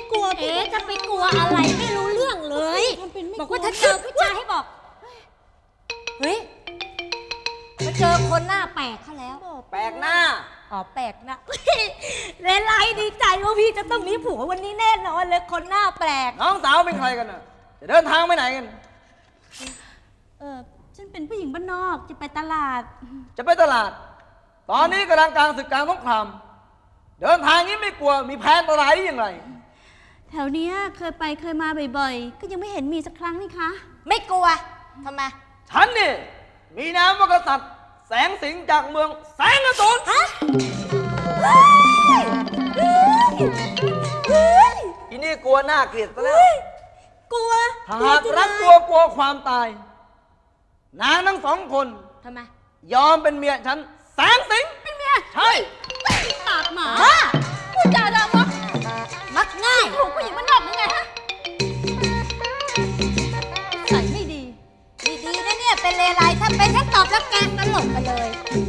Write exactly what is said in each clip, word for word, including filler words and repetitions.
กลัวเอ๊ะจะไปกลัวอะไรไม่รู้เรื่องเลยบอกว่าถ้าเจอผู้ชายให้บอกเฮ้ยมาเจอคนหน้าแปลกเขาแล้วแปลกหน้าอ๋อแปลกหน้าเลไลดีใจว่าพี่จะต้องมีผัววันนี้แน่นอนเลยคนหน้าแปลกน้องสาวเป็นใครกันน่ะจะเดินทางไปไหนกันเออฉันเป็นผู้หญิงบ้านนอกจะไปตลาดจะไปตลาดตอนนี้กำลังกลางศึกกลางสงครามเดินทางนี้ไม่กลัวมีแผนอะไรอย่างไรแถวเนี้ยเคยไปเคยมาบ่อยๆก็ยังไม่เห็นมีสักครั้งนี่คะไม่กลัวทำไมฉันนี่มีน้ำว่ากษัตริย์แสงสิงจากเมืองแสงอสูรฮะอีนี่กลัวหน้าเกลียดซะแล้วกลัวหากรักกลัวกลัวความตายนางทั้งสองคนทำไมยอมเป็นเมียฉันแสงสิงเป็นเมียใช่ปากหมาพูดจาดำมักมักง่ายถูกผู้หญิงมันนอกยังไงฮะใส่ไม่ดีดีๆนะเนี่ยเป็นเลไลถ้าเป็นฉันตอบแล้วแกงตลกไปเลย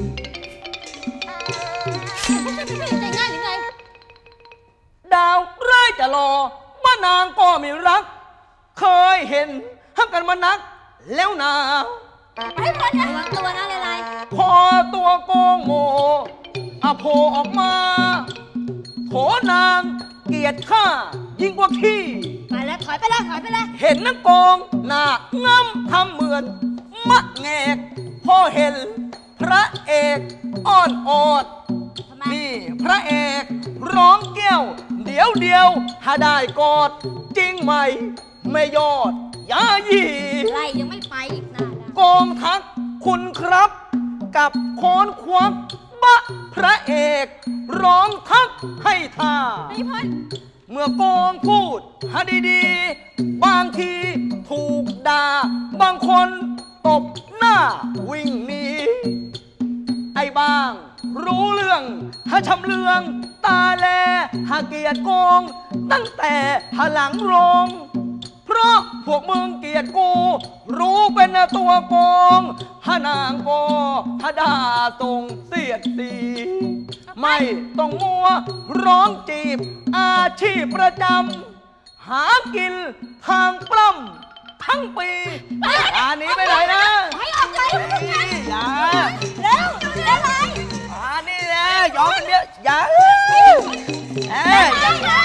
ไม่ใช่เป็นผู้หญิงใจง่ายหรือไงดาวไร้จะรอว่านางก็ไม่รักเคยเห็นฮักกันมานักแล้วนาไปพ้นนะระวังตัวนะเลไลพอตัวโกงโมอโผออกมาโถนางเกียดข้ายิ่งกว่าขี้ไปแล้วถอยไปแล้วถอยไปแล้วเห็นนักโกงหน้าง้ำทำเหมือนมะแงกพอเห็นพระเอกอ้อนออดนี่พระเอกร้องแก้วเดี๋ยวเดียวถ้าได้กอดจริงไหมไม่ยอดยายีไล่ยังไม่ไปอีกนะกองทักคุณครับกับโคนควักบะพระเอกร้องทักให้ท่าเมื่อโกงพูดฮะดีๆบางทีถูกด่าบางคนตบหน้าวิ่งหนีไอ้บ้างรู้เรื่องฮะชำเลืองตาแลฮะเกียดโกงตั้งแต่ฮะหลังโรงเพราะพวกมึงเกลียดกูรู้เป็นตัวโกงฮะนางโกฮะด่าตรงเสียดสีไม่ต้องมัวร้องจีบอาชีพประจำหากินทางปล้ำทั้งปีอันนี้ไปไหนนะให้ออกใจอย่าเร็วเร็วไปอันนี้นะยอมเนี้ยอย่าเอ้ยอย่าหนี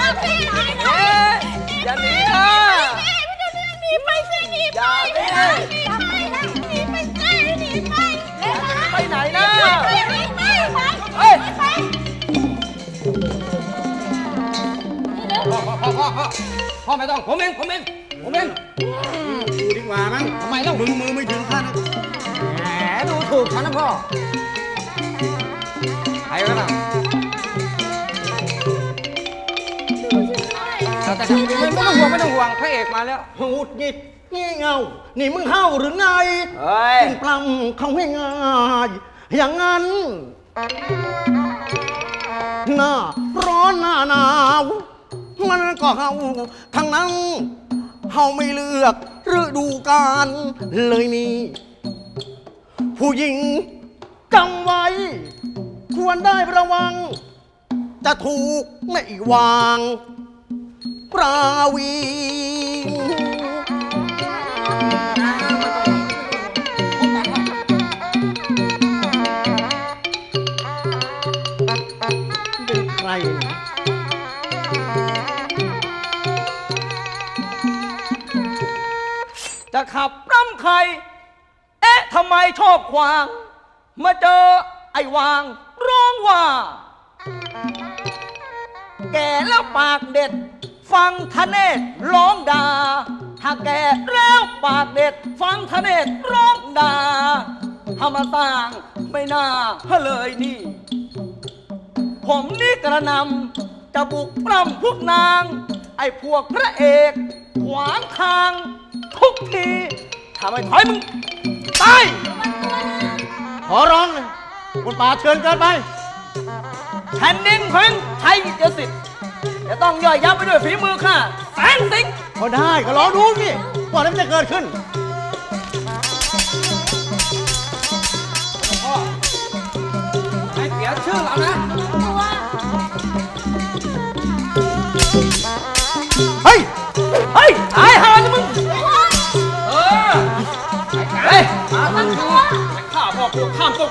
อย่าหนีนะหนีไปสิหนีไปหนีไปหนีไปหนีไปไปไหนนะหนีไปเฮ้ยพ่อพ่อพ่อพ่อพ่อไม่ต้องผมเองผมเองผมเองดูดีกว่ามั้งทำไมแล้วมึงมือไม่ถึงท่านแหมดูถูกฉันนะพ่อใครกันล่ะแต่ไม่ต้องห่วงไม่ต้องห่วงพระเอกมาแล้วหูดหงิดงี้เงานี่มึงเห่าหรือไงกินปลำเขาให้ง่ายอย่างนั้นหน้าร้อนหน้าหนาวมันก็เห่าทั้งนั้นเห่าไม่เลือกฤดูกาลเลยนี่ผู้หญิงจำไว้ควรได้ระวังจะถูกในวางปราวีเป็นใครจะขับปล้ำใครเอ๊ะทำไมชอบขวางมาเจอไอ้วางร้องว่าแก่แล้วปากเด็ดฟังทะเนศร้องด่าถ้าแก่แล้วปากเด็ดฟังทะเนศร้องด่าทำมาสร้างไม่น่าเลยนี่ผมนี่กระนำจะบุกปล้ำพวกนางไอ้พวกพระเอกขวางทางทุกทีทำไมถอยมึงตายขอร้องเลยคนป่าเชิญเกินไปแผ่นดินเพิ่งใช้ยสิทธิ์จะต้องย่อยยับไปด้วยฝีมือข้าแสงสิงก็ได้ก็ลองดูสิว่าอะไรมันจะเกิดขึ้นพ่อให้เสียชื่อเรานะ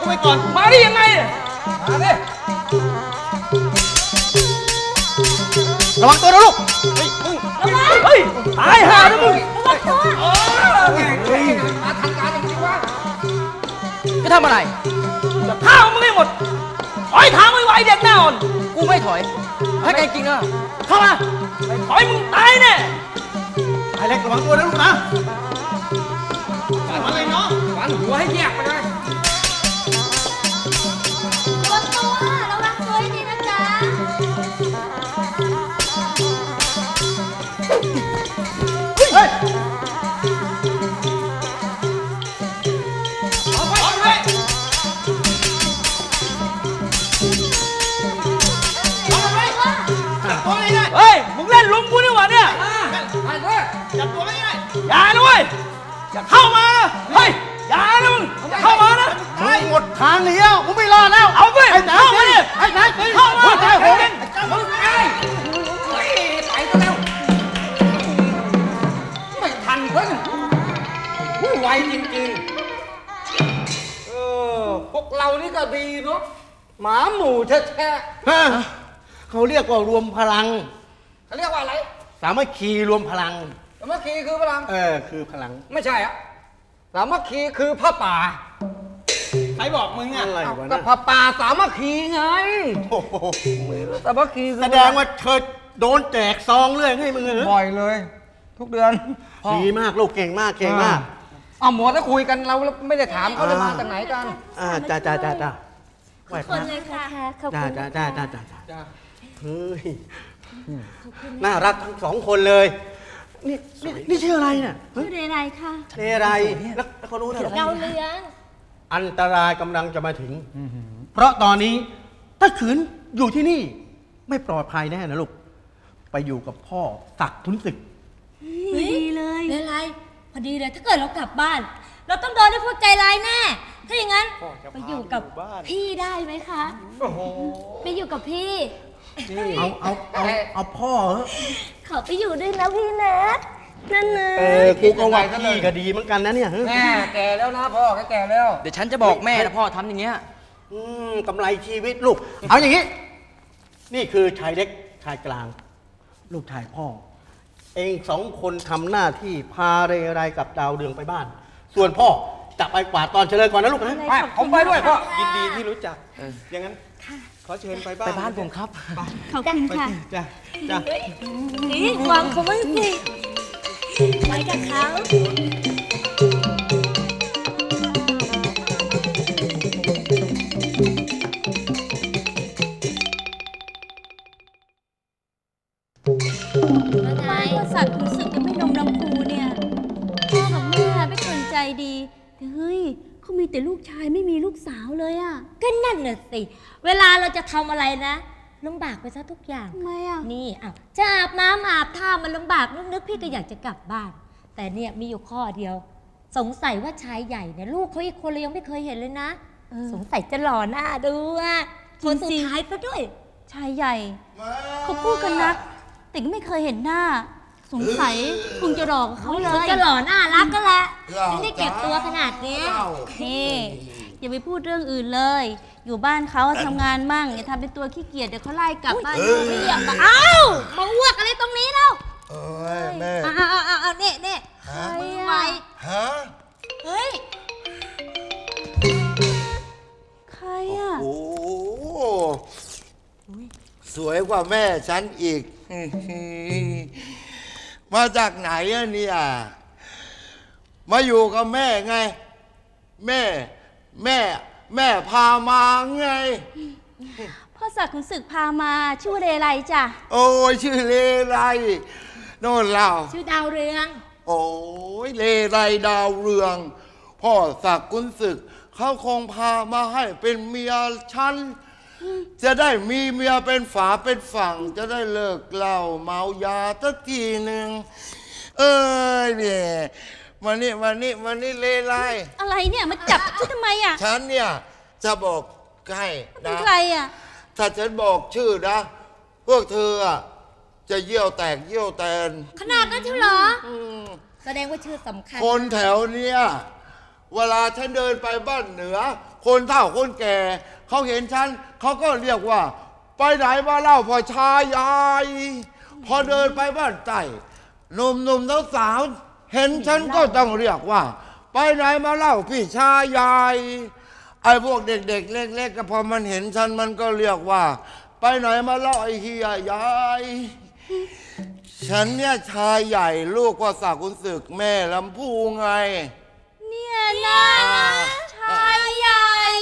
ไปก่อน มาได้ยังไงมาดิระวังตัวนะลูกเฮ้ยมึงเฮ้ยตายห่านะมึงจะทำอะไรจะฆ่ามึงให้หมดถอยทางไวๆเด็กหน้าอ่อนกูไม่ถอยให้แกจริงอ่ะเข้ามาไม่ถอยมึงตายแน่ไอ้เล็กระวังตัวนะลูกนะฟันอะไรเนาะฟันหัวให้แยกไปเลยระวังตัวระวังตัวให้ดีนะจ๊ะเฮ้ยเอาไปเอาไปเฮ้ยมึงเล่นลุมกูนี่หว่าเนี่ยจับตัวไม่ได้อย่านะเว้ยอย่าเข้ามาเฮ้ยอย่านะมึงอย่าเข้ามานะมึงหมดทางหนีแล้วมึงไม่รอดแล้วเอาไปไอ้ไหนเข้ามาดิไอ้ไหนเข้ามาหัวใจโหดมึงไอ้เฮ้ยไปซะแล้วไม่ทันเพิ่งผู้ไวจริงๆเออพวกเรานี่ก็ดีเนาะหมาหมู่แท้ฮะเขาเรียกว่ารวมพลังๆเขาเรียกว่าอะไรสามัคคีรวมพลังสามัคคีคือพลังเออคือพลังไม่ใช่อะสามัคคีคือผ้าป่าใครบอกมึงอ่ะอะไรเอาวะก็เนี่ยผ้าป่าสามัคคีไงโอ้โหสามัคคีคือแสดงว่าเธอโดนแจกซองเรื่อยให้มึงเหรอบ่อยเลย ทุกเดือนดีมากลูกเก่งมากเก่งมากเอาหมดแล้วคุยกันเราไม่ได้ถามเขาเลยมาจากไหนกันอ่าจ้าจ้าจ้าจ้าไหวคพระนเลยค่ะขอบจ้าคุณจ้าจ้าจ้าจ้าจ้าเฮ้ยน่ารักทั้งสองคนเลยนี่นี่นี่ชื่ออะไรเนี่ยชื่ออะไรคะเรไรแล้วแล้วเขารู้นะเกาเลี้ยงอันตรายกำลังจะมาถึง เพราะตอนนี้ถ้าขืนอยู่ที่นี่ ไม่ปลอดภัยแน่นะลูก ไปอยู่กับพ่อศักดิ์ทุนศึกดีเลยเลไรพอดีเลยถ้าเกิดเรากลับบ้าน เราต้องโดนด้วยพวกใจร้ายแน่ ถ้าอย่างนั้นไปอยู่กับพี่ได้ไหมคะโอ้โหไปอยู่กับพี่เอาเอาเอาเอาพ่อเหอะขอไปอยู่ด้วยนะพี่นะนั่นนะเออกูก็ว่าพี่ก็ดีเหมือนกันนะเนี่ยแม่แก่แล้วนะพ่อแก่แล้วเดี๋ยวฉันจะบอกแม่นะพ่อทำอย่างเงี้ยอืมกำไรชีวิตลูก เอาอย่างนี้ นี่คือชายเล็กชายกลาง ลูกชายพ่อ เองสองคนทำหน้าที่พาเรไรกับดาวเรืองไปบ้าน ส่วนพ่อจะไปกวาดตอนเฉลิมก่อนนะลูกนะไปผมไปด้วยพ่อยินดีที่รู้จัก อย่างนั้นขอเชิญไปบ้านไปบ้านผมครับขอบคุณค่ะจ้ะจ้ะนี่วางเขาไว้สิไปกับเขาทำไมสัตว์รู้สึกยังไม่นมลำพูเนี่ยพ่อกับแม่เป็นคนใจดีแต่เฮ้ยเขามีแต่ลูกชายไม่มีลูกสาวเลยอะก็นั่นน่ะสิ เวลาเราจะทำอะไรนะลำบากไปซะทุกอย่างทำไมอะนี่อ่ะจะอาบน้ำอาบท่ามันลำบากนึกๆพี่ก็อยากจะกลับบ้าน แต่เนี่ยมีอยู่ข้อเดียว สงสัยว่าชายใหญ่เนี่ยลูกเขาอีกคนเลยยังไม่เคยเห็นเลยนะ สงสัยจะหล่อหน้าดูอ่ะคนสุดท้ายซะด้วยชายใหญ่เขาพูดกันนักแต่ก็ไม่เคยเห็นหน้า สงสัยคงจะหลอกบเขาเลเขายจะหล่อน่ารักก็แหละถึงได้เก็บตัวขนาดเนี้ยนี่อย่าไปพูดเรื่องอื่นเลย อยู่บ้านเขาอะทำงานมั่งอย่าทำเป็นตัวขี้เกียจเดี๋ยวเขาไล่กลับบ้านเราไม่อยากมาเอ้ามาอ้วกอะไรตรงนี้แล้วเอ้ยแม่เอาเอาเอาเอาเนี่ยเนี่ยฮะมือไวฮะเฮ้ยใครอะโอ้โหสวยกว่าแม่ฉันอีก มาจากไหนอะเนี่ย มาอยู่กับแม่ไง แม่ แม่ แม่พามาไงพ่อศักดิ์ขุนศึกพามาชื่อว่าเรไรจ้ะโอ้ยชื่อเลไรโน่นเราชื่อดาวเรืองโอ้ยเลไรดาวเรือง พ่อศักดิ์กุนศึก เขาคงพามาให้เป็นเมียฉัน จะได้มีเมียเป็นฝาเป็นฝั่ง จะได้เลิกเหล้าเมายาสักทีหนึ่ง เอ้ยเนี่ยมานี่มานี่มานี่เลไรอะไรเนี่ยมาจับฉันทำไมอะฉันเนี่ยจะบอกให้เป็นนะใครอะถ้าฉันบอกชื่อนะ พวกเธออะจะเยี่ยวแตกเยี่ยวแตนขนาดนั้นเชียวเหรออืมแสดงว่าชื่อสำคัญคนแถวเนี้ยเวลาฉันเดินไปบ้านเหนือคนเฒ่าคนแก่เขาเห็นฉันเขาก็เรียกว่า ไปไหนมาเล่าพ่อชายใหญ่พอเดินไปบ้านใต้หนุ่มๆสาวๆเห็นฉันก็ต้องเรียกว่า ไปไหนมาเล่าพี่ชายใหญ่ไอ้พวกเด็กๆเล็กๆก็พอมันเห็นฉันมันก็เรียกว่า ไปไหนมาเล่าไอ้เฮียใหญ่ฉันเนี่ยชายใหญ่ลูกพ่อศักดิ์ขุนศึกแม่ลำพูไงเนี่ยนะชายใหญ่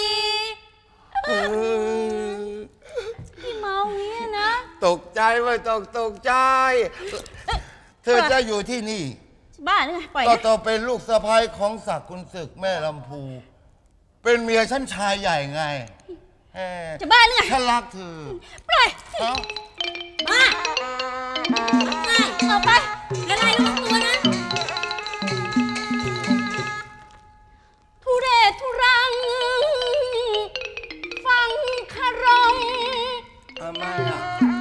พี่เมาเงี้ยนะตกใจไม่ตกตกใจเธอจะอยู่ที่นี่บ้าหรือไงปล่อยก็ต้องเป็นลูกสะใภ้ของศักดิ์ขุนศึกแม่ลำพูเป็นเมียฉันชายใหญ่ไงจะบ้าหรือไงฉันรักเธอปล่อยมาเอาไปละลายระวังตัวนะทุเรศทุรังฟังคารมทำไมอ่ะ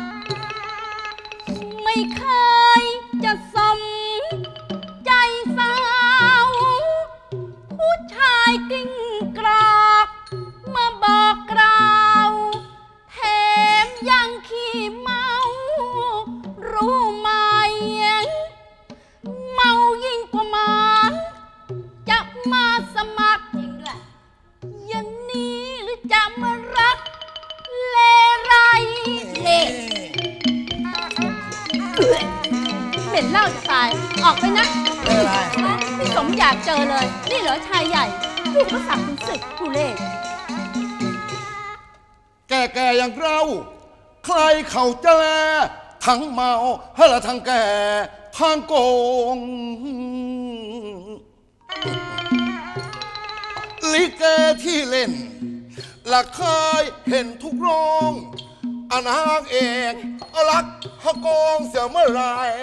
ไม่เคยจะสมใจสาวผู้ชายกิ้งกรอกมาบอกกล่าวแถมยังขี้เมารู้ไหมเมายิ่งกว่าหมาจะมาสมัครจริงด้วยอย่างนี้หรือจะมารักเลไรเล่เหม็นเหล้าจะตายออกไปนะพี่สมอยากเจอเลยนี่เหรอชายใหญ่ลูกพระศักดิ์ขุนศึกผู้เล่แก่ๆอย่างเราใครเขาจะแลทั้งเมาฮะละทั้งแก่ทั้งโกงลิเกที่เล่นละเคยเห็นทุกโรงอนางเอกรักฮะโกงเสียเมื่อไร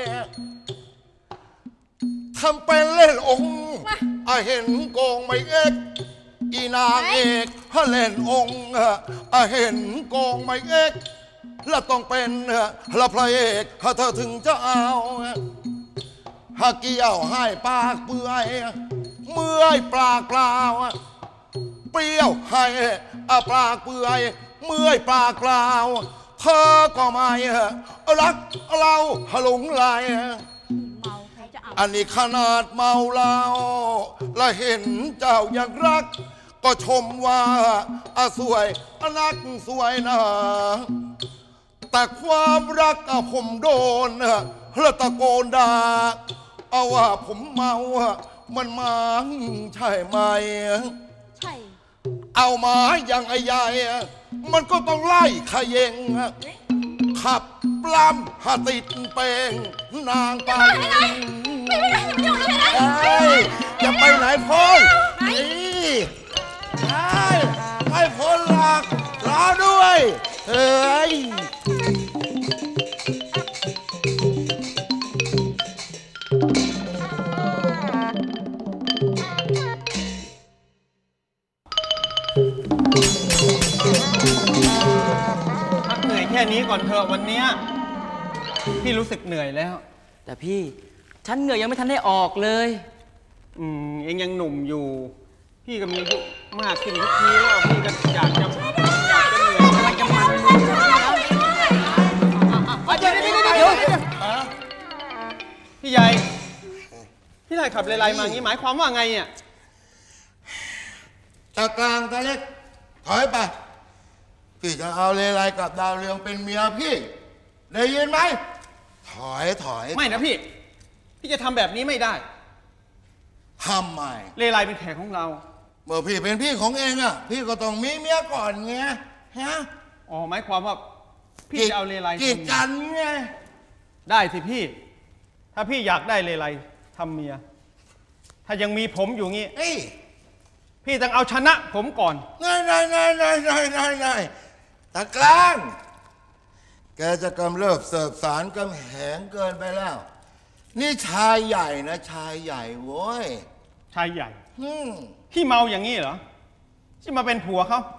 ทำเป็นเล่นองค์อาเห็นโกงไม่เอกอีนางเอกฮะเล่นองค์อาเห็นโกงไม่เอกแล้วต้องเป็นละพระเอกถ้าเธอถึงจะเอาหากเกี่ยวให้ปากเปื่อยเมื่อยปากเปล่าเปรี้ยวให้ปากเปื่อยเมื่อยปากเปล่าเธอก็ไม่รักเราหลงไหลอันนี้ขนาดเมาเหล้าและเห็นเจ้ายังรักก็ชมว่าอาสวยนักสวยนะแต่ความรักผมโดนแล้วตะโกนด่าเอาว่าผมเมามันมาใช่ไหมใช่เอามาอย่างไอ้ใหญ่มันก็ต้องไล่ขยงขับปล้ำหาติดเป่งนางไปจะไปไหนพ้นไม่พ้นหลักรอด้วยเฮ้ยพักเหนื่อยแค่นี้ก่อนเถอะวันเนี้ยพี่รู้สึกเหนื่อยแล้วแต่พี่ฉันเหนื่อยยังไม่ทันได้ออกเลยอืมเองยังหนุ่มอยู่พี่ก็มีอายุมากขึ้นทุกทีแล้วพี่ก็อยากจะอยากจะเหนื่อยอะไรจะมันเดี๋ยวเดี๋ยวเดี๋ยวพี่ใหญ่พี่ใหญ่ขับไล่ๆมาอย่างนี้หมายความว่าไงเนี่ยตากลางตาเล็กถอยไปพี่จะเอาเลไลกับดาวเรืองเป็นเมียพี่ได้ยินไหมถอยถอยไม่นะพี่พี่จะทำแบบนี้ไม่ได้ทำไมเลไลเป็นแขกของเราเมื่อพี่เป็นพี่ของเองอ่ะพี่ก็ต้องมีเมียก่อนไงฮะอ๋อหมายความว่าพี่จะเอาเลไลกีดกันไงได้สิพี่ถ้าพี่อยากได้เลไลทำเมียถ้ายังมีผมอยู่งี้พี่ต้องเอาชนะผมก่อนนายนายนายนายนายนายนายตะกลางแกจะกำเริบเสิร์ฟสารกำแหงเกินไปแล้วนี่ชายใหญ่นะชายใหญ่โว้ยชายใหญ่พี่เมาอย่างนี้เหรอที่มาเป็นผัวเขา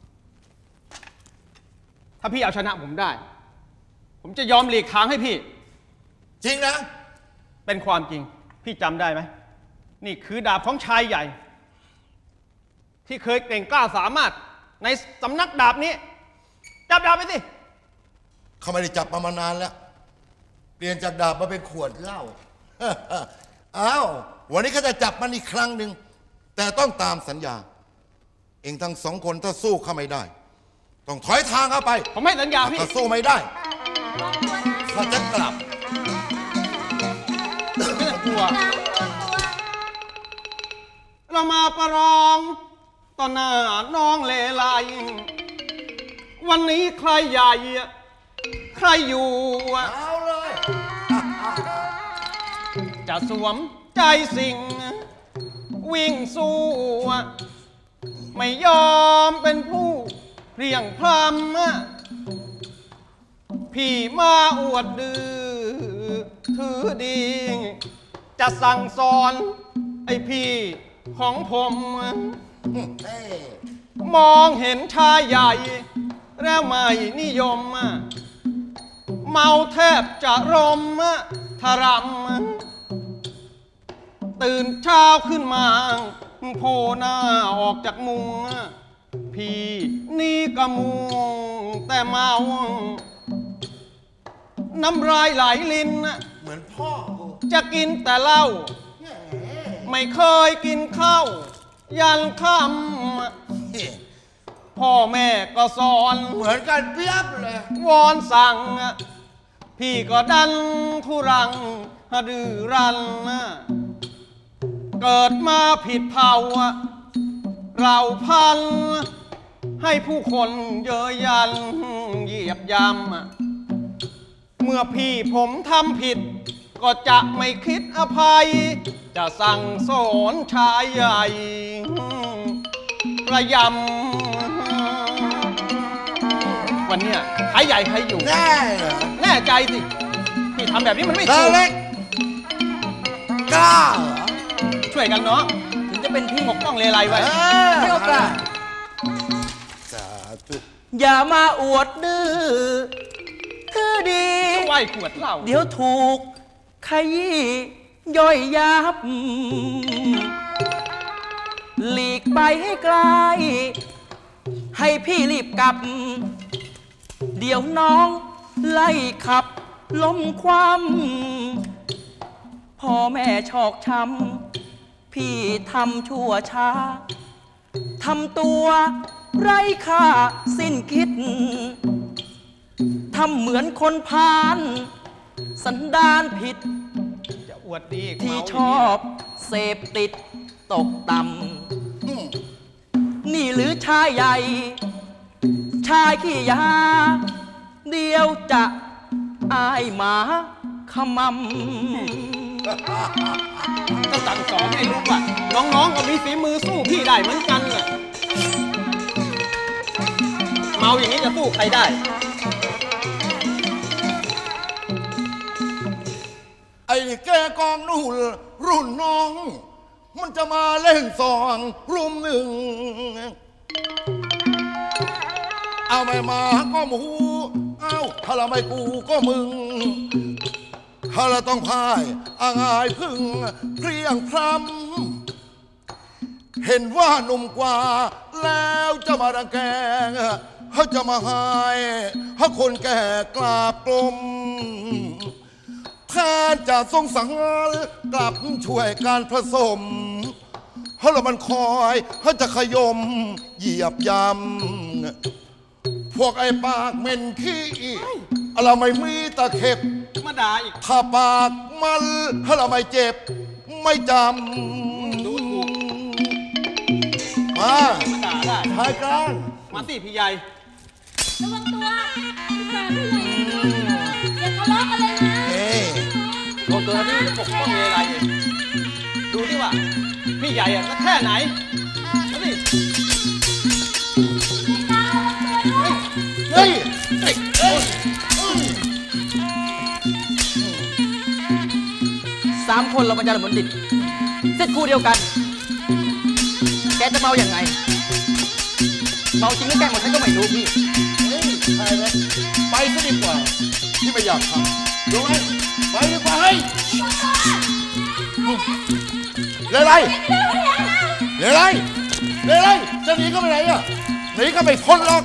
ถ้าพี่เอาชนะผมได้ผมจะยอมหลีกทางให้พี่จริงนะเป็นความจริงพี่จำได้ไหมนี่คือดาบของชายใหญ่ที่เคยเก่งกล้าสามารถในสำนักดาบนี้จับดาบไปสิเขาไม่ได้จับมามานานแล้วเปลี่ยนจากดาบมาเป็นขวดเหล้า อ้าววันนี้เขาจะจับมันอีกครั้งหนึ่งแต่ต้องตามสัญญาเองทั้งสองคนถ้าสู้เข้าไม่ได้ต้องถอยทางเข้าไปผมให้สัญญาพี่ถ้าสู้ไม่ได้ข้าจะกลับไม่ต้องกลัวเรามาประลองต่อหน้าน้องเลไลวันนี้ใครใหญ่ใครอยู่เอาเลยจะสวมใจสิ่งวิ่งสู้ไม่ยอมเป็นผู้เพรียงพรำพี่มาอวดดื้อถือดี จะสั่งสอนไอ้พี่ของผมมองเห็นชายใหญ่แล้วไม่นิยมเมาแทบจะรมทรำตื่นเช้าขึ้นมาโผล่หน้าออกจากมุงพี่นี่ก็มุงแต่เมาน้ำลายไหลลิ้นเหมือนพ่อกูจะกินแต่เหล้าไม่เคยกินข้าวยันค่ำพ่อแม่ก็สอนเหมือนกันเปียบเลยวอนสั่งพี่ก็ดันทุรังดื้อรั้นเกิดมาผิดเผ่าเราพันให้ผู้คนเย้ยยันเหยียบยำเมื่อพี่ผมทำผิดก็จะไม่คิดอภัย จะสั่งสอนชายใหญ่ระยำวันเนี้ยใครใหญ่ใครอยู่แน่เหรอแน่ใจสิพี่ทำแบบนี้มันไม่ตาถูกเล็กกล้าเหรอช่วยกันเนาะถึงจะเป็นพี่ปกป้องเลไลไว้เออให้โอกาสสาธุอย่ามาอวดดื้อถือดีไหว้ขวดเหล้าเดี๋ยวถูกขยี้ย่อยยับ หลีกไปให้ไกล ให้พี่รีบกลับ เดี๋ยวน้องไล่ขับล้มความพ่อแม่ชอกช้ำพี่ทำชั่วช้าทำตัวไร้ค่าสิ้นคิดทำเหมือนคนพาลสันดานผิดจะอวดดีที่เมาชอบเสพติดตกต่ำนี่หรือชายใหญ่ ชายขี้ยา เดียวจะอายหมาขมำก็สั่งสอนให้รู้ว่าน้องๆก็มีฝีมือสู้พี่ได้เหมือนกันน่ะเมาอย่างนี้จะสู้ใครได้ไอ้แกกองนู่นรุ่นน้อง มันจะมาเล่นสองรุมหนึ่ง เอาไม่มาก็หมู เอาถ้าเราไม่กูก็มึง ถ้าเราต้องพ่ายอางายพึ่งเพรียงพรำเห็นว่าหนุ่มกว่าแล้วจะมารังแกเขาจะมาหายให้คนแก่กราบกลมแทนจะทรงสังกลับช่วยการผสมให้เรามันคอยให้จะขยมเหยียบยำพวกไอ้ปากเหม็นขี้เราไม่มีตะเข็บมาด่าอีกถ้าปากมันให้เราไม่เจ็บไม่จำดูถูกมามาด่าได้ชายกลางมาสิพี่ใหญ่ระวังตัวพี่ชายผู้ใหญ่อย่าทะเลาะกันเลยนะเอ้โดนตัวนี้ปกป้องเลไลเองดูที่ว่าพี่ใหญ่อะจะแค่ไหนมาสิเฮ้ยสามคนเรามาจากเหมือนดิดเซตคู่เดียวกัน แกจะเมาอย่างไง เมาจริงหรือแกล้งหมดฉันก็ไม่รู้พี่เฮ้ยชายเลยไปซะดีกว่าที่ไม่อยากทำดูไหมไปดีกว่าเฮ้ยเลยไรเลยไรเดี๋ยวอะไรจะหนีก็ไปไหนอ่ะหนีก็ไม่พ้นหรอก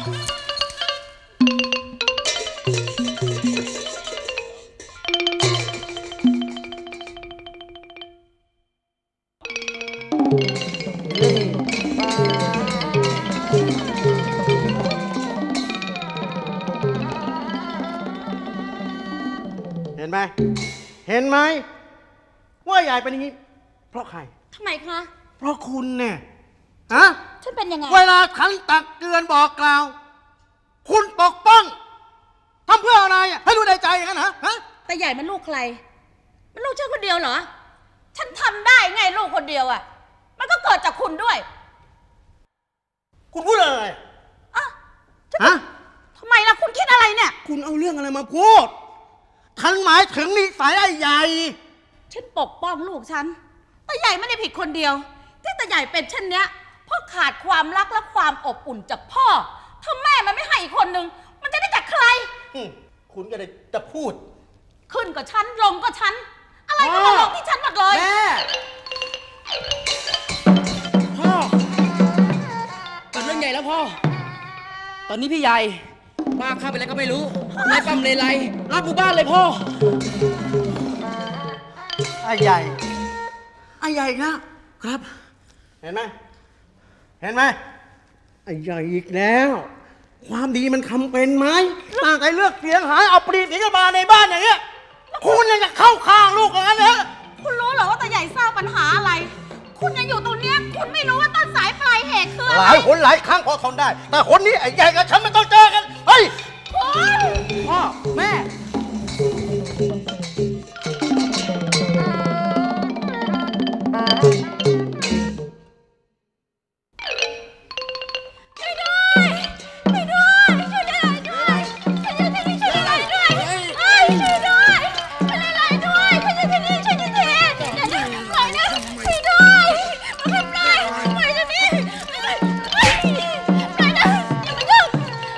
เห็นไหมเห็นไหมว่ายายเป็นอย่างนี้เพราะใครทำไมคะเพราะคุณเนี่ยฮะฉันเป็นยังไงเวลาฉันตักเตือนบอกกล่าว คุณปกป้องทำเพื่ออะไรอ่ะให้รู้ในใจอย่างนั้นฮะฮะแต่ใหญ่มันลูกใคร มันลูกฉันคนเดียวเหรอ ฉันทำได้ไงลูกคนเดียวอ่ะ มันก็เกิดจากคุณด้วยคุณพูดอะไรอ่ะฮะทำไมล่ะคุณคิดอะไรเนี่ยคุณเอาเรื่องอะไรมาพูดฉันหมายถึงนิสัยไอ้ใหญ่ฉันปกป้องลูกฉัน แต่ใหญ่ไม่ได้ผิดคนเดียว ที่แต่ใหญ่เป็นเช่นเนี้ยเพราะขาดความรักและความอบอุ่นจากพ่อ ถ้าแม่มันไม่ให้อีกคนนึง มันจะได้จากใครอืมคุณก็เลยจะพูดขึ้นก็ฉัน ลงก็ฉัน อะไรก็มาลงที่ฉันหมดเลยแม่พ่อเกิดเรื่องใหญ่แล้วพ่อ ตอนนี้พี่ใหญ่บ้าข้าไปแล้วก็ไม่รู้ไล่ปั๊มเลไลรับหมู่บ้านเลยพ่อไอ้ใหญ่ไอ้ใหญ่นะครับ เห็นไหมเห็นไหมไอ้ใหญ่อีกแล้ว ความดีมันทำเป็นไหมตั้งใจเลือกเสียงหายเอาปรีเสียงมาในบ้านอย่างเงี้ยคุณยังจะเข้าข้างลูกอย่างนั้นเหรอคุณรู้เหรอว่าแต่ใหญ่สร้างปัญหาอะไร คุณยังอยู่ตรงเนี้ยคุณไม่รู้ว่าต้นสายปลายเหตุคืออะไรหลายคนหลายครั้งพอทนได้ แต่คนนี้ไอ้ใหญ่กับฉันไม่ต้องเจอกันเฮ้ยคุณพ่อแม่ช่วยด้วยช่วยด้วยช่วยอะไรด้วยช่วยด้วยช่วยอะไรด้วยเอ้ยช่วยด้วยช่วยอะไรด้วยช่วยด้วยช่วยด้วยช่วยด้วยอย่านะปล่อยนะช่วยด้วยมาทำไรปล่อยฉันนี่ปล่อยนะอย่ามายุ่ง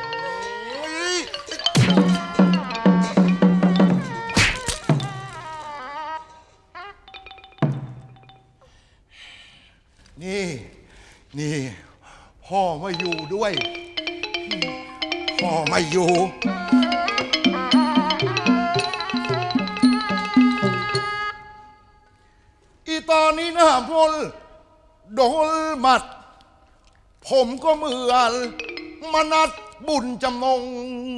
นี่นี่พ่อไม่อยู่ด้วย พ่อไม่อยู่ อีตอนนี้หน้าพลโดนหมัด ผมก็เหมือนมนัดบุญจำนง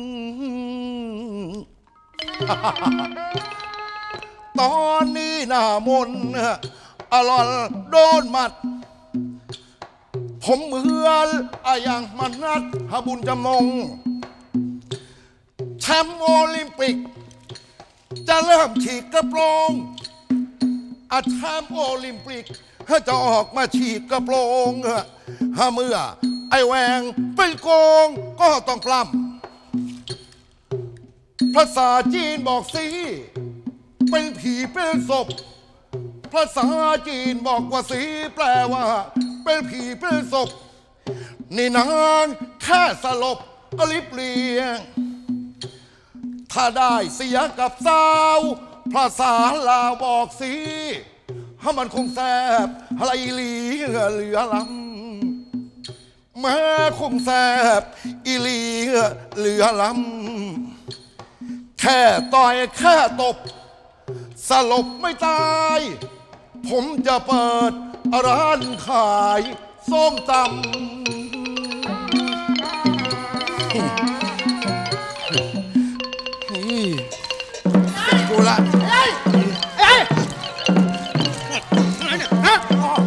ตอนนี้หน้ามนอร่อนโดนหมัด ผมเหมือนอะอย่างมนัดหบุญจำนงแชมป์โอลิมปิก จะเริ่มฉีกกระโปรงอาแชมป์โอลิมปิกจะออกมาฉีกกระโปรงถ้าเมื่อไอแหวงเป็นโกงก็ต้องปล้ำภาษาจีนบอกสิเป็นผีเป็นศพภาษาจีนบอกว่าสีแปลว่าเป็นผีเป็นศพนี่นางแค่สลบอลิบเลียงถ้าได้เสียกับสาวภาษาลาวบอกสิถ้ามันคงแซบอะไรเหลีเหลือลำแม้คงแซบอีเหลีเหลือลำแค่ต่อยแค่ตบสลบไม่ตายผมจะเปิดร้านขายส้มตำนี่กูละเอ้ยเอ้ยฮะ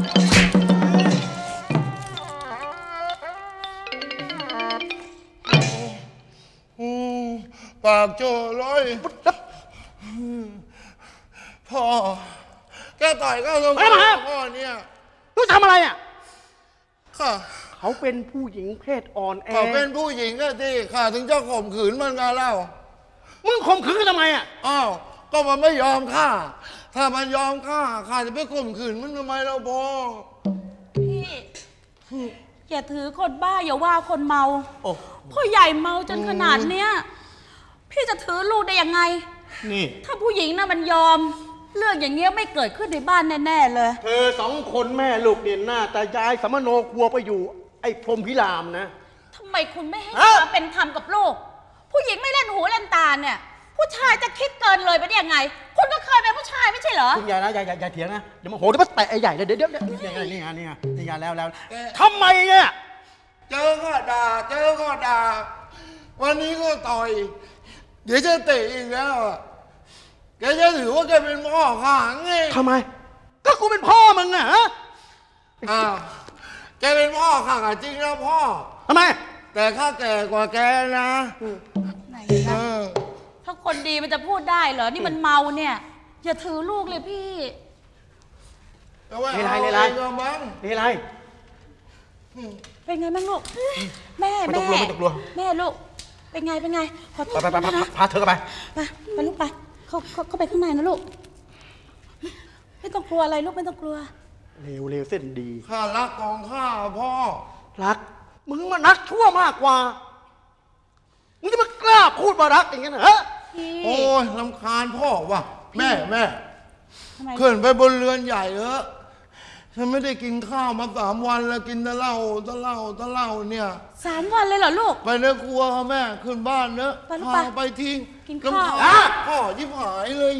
ปากโจ้เลยพ่อแกต่อยก็ลงพ่อเนี่ยลูกทำอะไรอ่ะค่ะเขาเป็นผู้หญิงเพศอ่อนแอเขาเป็นผู้หญิงก็ที่ข้าถึงจะข่มขืนมันกันแล้วมึงข่มขืนทำไมอ่ะอ้าวก็มันไม่ยอมฆ่าถ้ามันยอมฆ่าข้าจะไปข่มขืนมันทำไมเราพ่อพี่อย่าถือคนบ้าอย่าว่าคนเมาพ่อใหญ่เมาจนขนาดเนี้ยพี่จะถือลูกได้ยังไงนี่ถ้าผู้หญิงน่ะมันยอมเรื่องอย่างเงี้ยไม่เกิดขึ้นในบ้านแน่ๆเลยเธอสองคนแม่ลูกเนี่ยหน้าแต่ยายสมโนครัวไปอยู่ไอ้พรหมพิรามนะทำไมคุณไม่ให้ฮะความเป็นธรรมกับลูก ผู้หญิงไม่เล่นหูเล่นตาเนี่ย ผู้ชายจะคิดเกินเลยไปได้ยังไง คุณก็เคยเป็นผู้ชายไม่ใช่เหรอคุณยายนะยายยายยายเถียงนะเดี๋ยวมาโหเดี๋ยวมาแตะไอ้ใหญ่เลยเดี๋ยวเดี๋ยวเดี๋ยวนี่ไงนี่ไงนี่ไงนี่ไงแล้วแล้วทำไมเนี่ยเจอก็ด่า เจอก็ด่า วันนี้ก็ต่อย เดี๋ยวจะเตะอีกแล้วอะแกจะถือว่าแกเป็นพ่อข้าไงทำไมก็กูเป็นพ่อมึงอะฮะอ้าวแกเป็นพ่อข้าก็จริงนะพ่อทำไมแต่ข้าแก่กว่าแกนะไหนเอคะอถ้าคนดีมันจะพูดได้เหรอ นี่มันเมาเนี่ย อย่าถือลูกเลยพี่เอาไว้นี่ไรเอานี่ไรเองก็มั้งนี่อะไรเป็นไงบ้างลูก แม่ไม่ต้แม่องกลัวไม่ต้องกลัวแม่ลูก เป็นไงเป็นไง ขอโทไปษไปไปนะพาเธอเข้าไปไปไปลูกไป เข้าเข้าเข้าไปข้างในนะลูก ไม่ต้องกลัวอะไรลูกไม่ต้องกลัวเร็วเร็วเส้นดีข้ารักของข้าพ่อรัก มึงมานักชั่วมากกว่า มึงจะมากล้าพูดว่ารักอย่างนี้นะฮะพี่โอ้ยลำคาญพ่อว่ะ แม่แม่ทำไมขึ้นไปบนเรือนใหญ่เออฉันไม่ได้กินข้าวมาสามวันแล้วกินแต่เหล้าแต่เหล้าแต่เหล้าเนี่ยสามวันเลยเหรอลูกไปในครัวค่ะแม่ขึ้นบ้านเนอะไปลูกพาไปไปทิ้งกินข้าวลำคญพ่อยิบหายเลย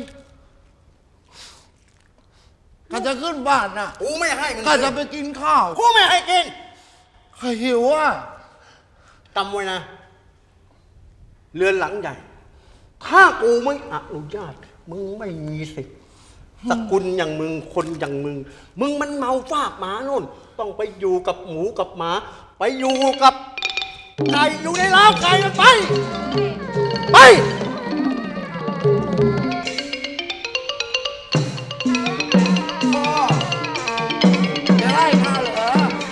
ข้าจะขึ้นบ้านน่ะกูไม่ให้มึงข้าจะไปกินข้าวกูไม่ให้กินข้าหิวอ่ะจำไว้นะ เรือนหลังใหญ่ ถ้ากูไม่อนุญาต มึงไม่มีสิทธิ์สกุลอย่างมึง คนอย่างมึง มึงมันเมาฟากหมาโน่น ต้องไปอยู่กับหมูกับหมา ไปอยู่กับไก่อยู่ในล้าวไก่มันไป ไปพ่อจะไล่ข้าเหรอ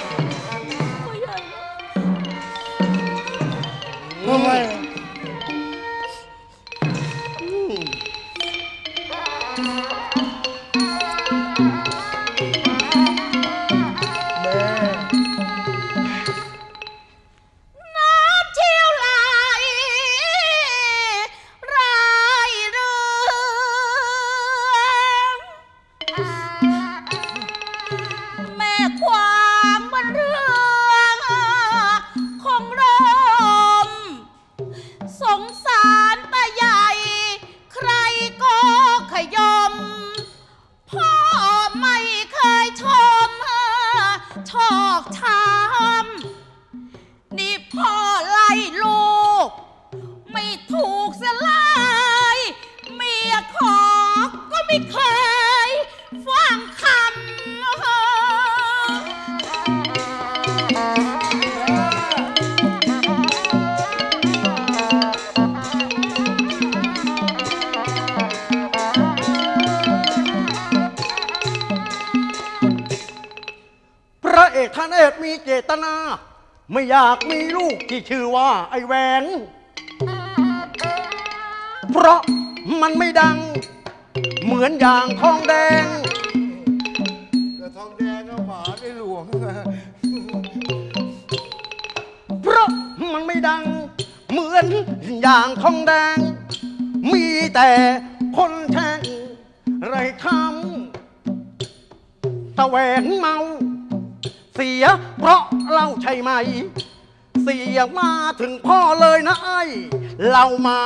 ทำไมน้ำเชี่ยวไหลรายเรืองแม่ความบนเรื่องของรมสงสารตาใหญ่ ใครก็ขยม พ่อไม่เคยชมชอกช้ำนี่พ่อไล่ลูก ไม่ถูกเสียเลยเมียขอก็ไม่เคยฟังคพระเอกท่านเอกมีเจตนา ไม่อยากมีลูกที่ชื่อว่าไอ้แหวง เพราะมันไม่ดัง เหมือนอย่างทองแดงแต่ทองแดงก็หมาได้หลวงเพราะมันไม่ดัง เหมือนอย่างทองแดง มีแต่คนแช่งไรคำตะแหวงเมา เสียเพราะเราใช่ไหม เสียมาถึงพ่อเลยนะไอ้เหล่าหมา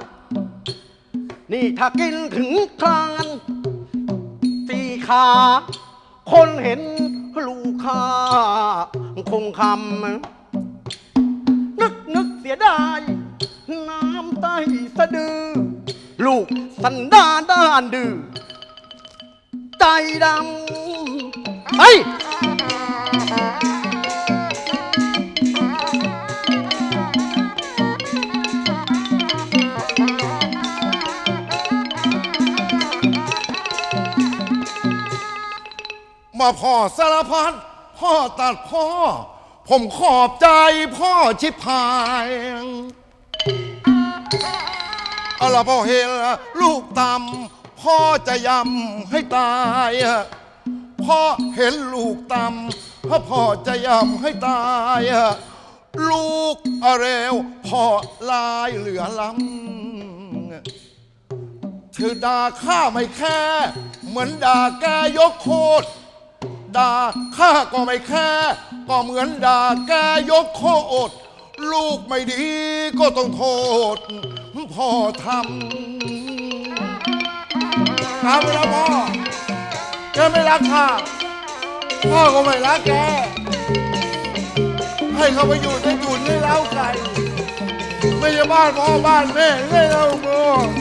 นี่ถ้ากินถึงคลานตีขา คนเห็นลูกค้าคงคำนึกนึกเสียดาย น้ำใต้สะดือ ลูกสันดานด้านดื้อใจดำเฮ้ยมาพ่อสารพัดพ่อตัดพ่อ ผมขอบใจพ่อชิบหายเอาล่ะพ่อเห็นลูกตำพ่อจะยำให้ตายพ่อเห็นลูกตำพ่อพ่อจะยำให้ตายลูกอะเร็วพ่อลายเหลือล้ำชื่อด่าข้าไม่แค่เหมือนด่าแกยกโคตรด่าข้าก็ไม่แค่ก็เหมือนด่าแกยกโคตรลูกไม่ดีก็ต้องโทษพ่อทำทำไปแล้วพ่อแกไม่รักข้าพ่อก็ไม่รักแกให้เขาไปอยู่ในจุดในเล้าไก่ไม่ใช่บ้านพ่อบ้านแม่ไม่เล้าพ่อ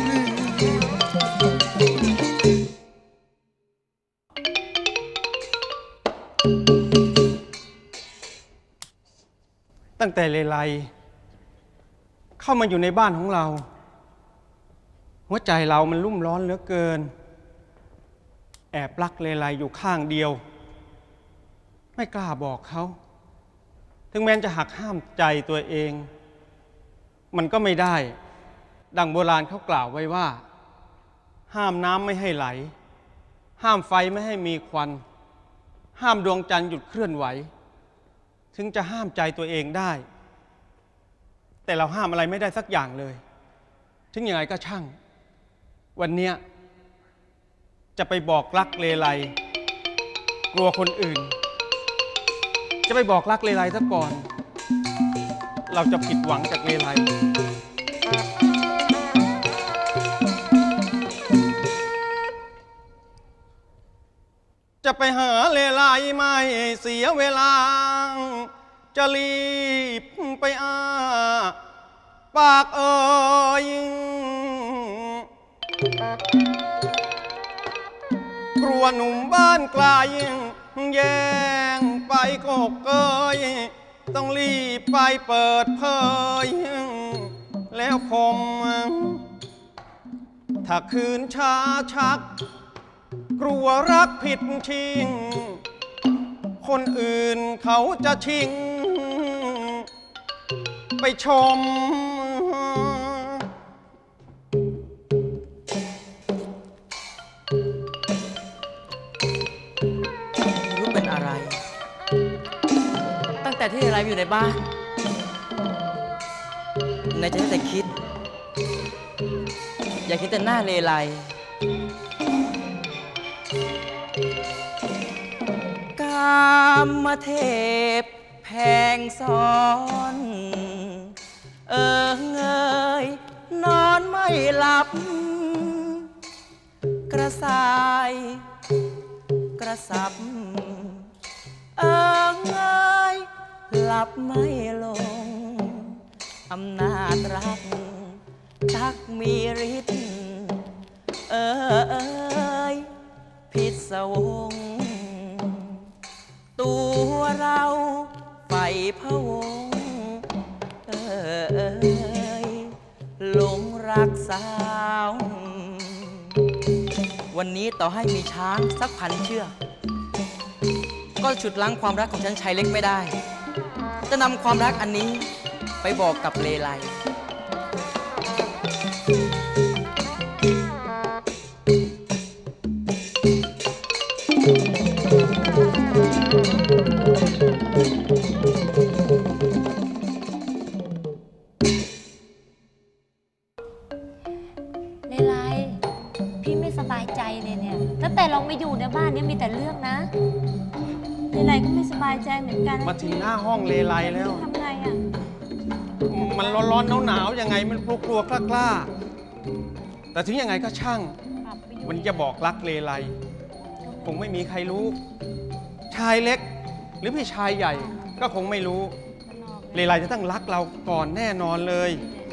ตั้งแต่เลไลเข้ามาอยู่ในบ้านของเราหัวใจเรามันรุ่มร้อนเหลือเกินแอบรักเลไลอยู่ข้างเดียวไม่กล้าบอกเขาถึงแม้จะหักห้ามใจตัวเองมันก็ไม่ได้ดังโบราณเขากล่าวไว้ว่าห้ามน้ำไม่ให้ไหลห้ามไฟไม่ให้มีควันห้ามดวงจันทร์หยุดเคลื่อนไหวถึงจะห้ามใจตัวเองได้แต่เราห้ามอะไรไม่ได้สักอย่างเลยถึงยังไงก็ช่างวันเนี้ยจะไปบอกรักเลไลกลัวคนอื่นจะไปบอกรักเลไลซะก่อนเราจะผิดหวังจากเลไลจะไปหาเลไลไม่เสียเวลาจะรีบไปอาปากเอ่ยกลัวหนุ่มบ้านไกลแย่งไปกกเกยต้องรีบไปเปิดเผยแล้วคมถ้าคืนช้าชักกลัวรักผิดชิงคนอื่นเขาจะชิงไปชมรู้เป็นอะไรตั้งแต่ที่อะไรอยู่ในบ้านในใจแต่คิดอยากคิดแต่หน้าเลไลกามเทพแพงซ้อนเอิงเอยนอนไม่หลับกระสายกระสับเอิงเอยหลับไม่ลงอำนาจรักชักมีฤทธิ์เออเอยพิศวงตัวเราไฟพะวงเออเอยหลงรักสาววันนี้ต่อให้มีช้างสักพันเชือกก็ฉุดล้างความรักของฉันชายเล็กไม่ได้จะนำความรักอันนี้ไปบอกกับเลไลเลไลพี่ไม่สบายใจเลยเนี่ยตั้งแต่เรามาอยู่ในบ้านนี้มีแต่เรื่องนะเลไลก็ไม่สบายใจเหมือนกันมาถึงหน้าห้องเลไลแล้วทำไงอ่ะมันร้อนๆหนาวๆยังไงมันกลัวๆกล้าๆแต่ถึงยังไงก็ช่างมันจะบอกรักเลไลคงไม่มีใครรู้ชายเล็กหรือพี่ชายใหญ่ก็คงไม่รู้เลไลจะต้องรักเราก่อนแน่นอนเลย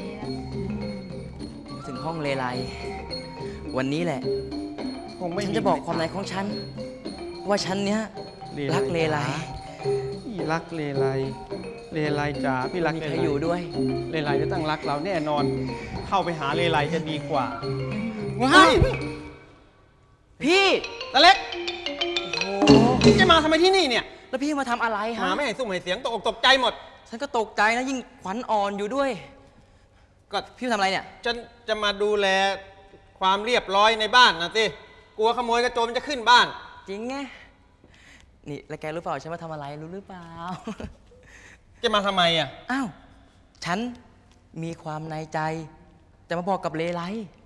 มาถึงห้องเลไลวันนี้แหละคงไม่ฉันจะบอกความในของฉันว่าฉันเนี้ยรักเลไลพี่รักเลไลเลไลจ๋าพี่รักเลไลอยู่ด้วยเลไลจะต้องรักเราแน่นอนเข้าไปหาเลไลจะดีกว่าว้ายพี่ตาเล็กโอ้โหจะมาทำไมที่นี่เนี่ยแล้วพี่มาทำอะไรฮะมาไม่ให้ซุ่มให้เสียงตกอกตกใจหมดฉันก็ตกใจนะยิ่งขวัญอ่อนอยู่ด้วยก็พี่ทำอะไรเนี่ยฉันจะมาดูแลความเรียบร้อยในบ้านนะสิกลัวขโมยกระโจมจะขึ้นบ้านจริงไงนี่แล้วแกรู้เปล่าฉันมาทำอะไรรู้หรือเปล่าจะมาทำไมอ่ะอ้าวฉันมีความในใจจะมาบอกกับเลไล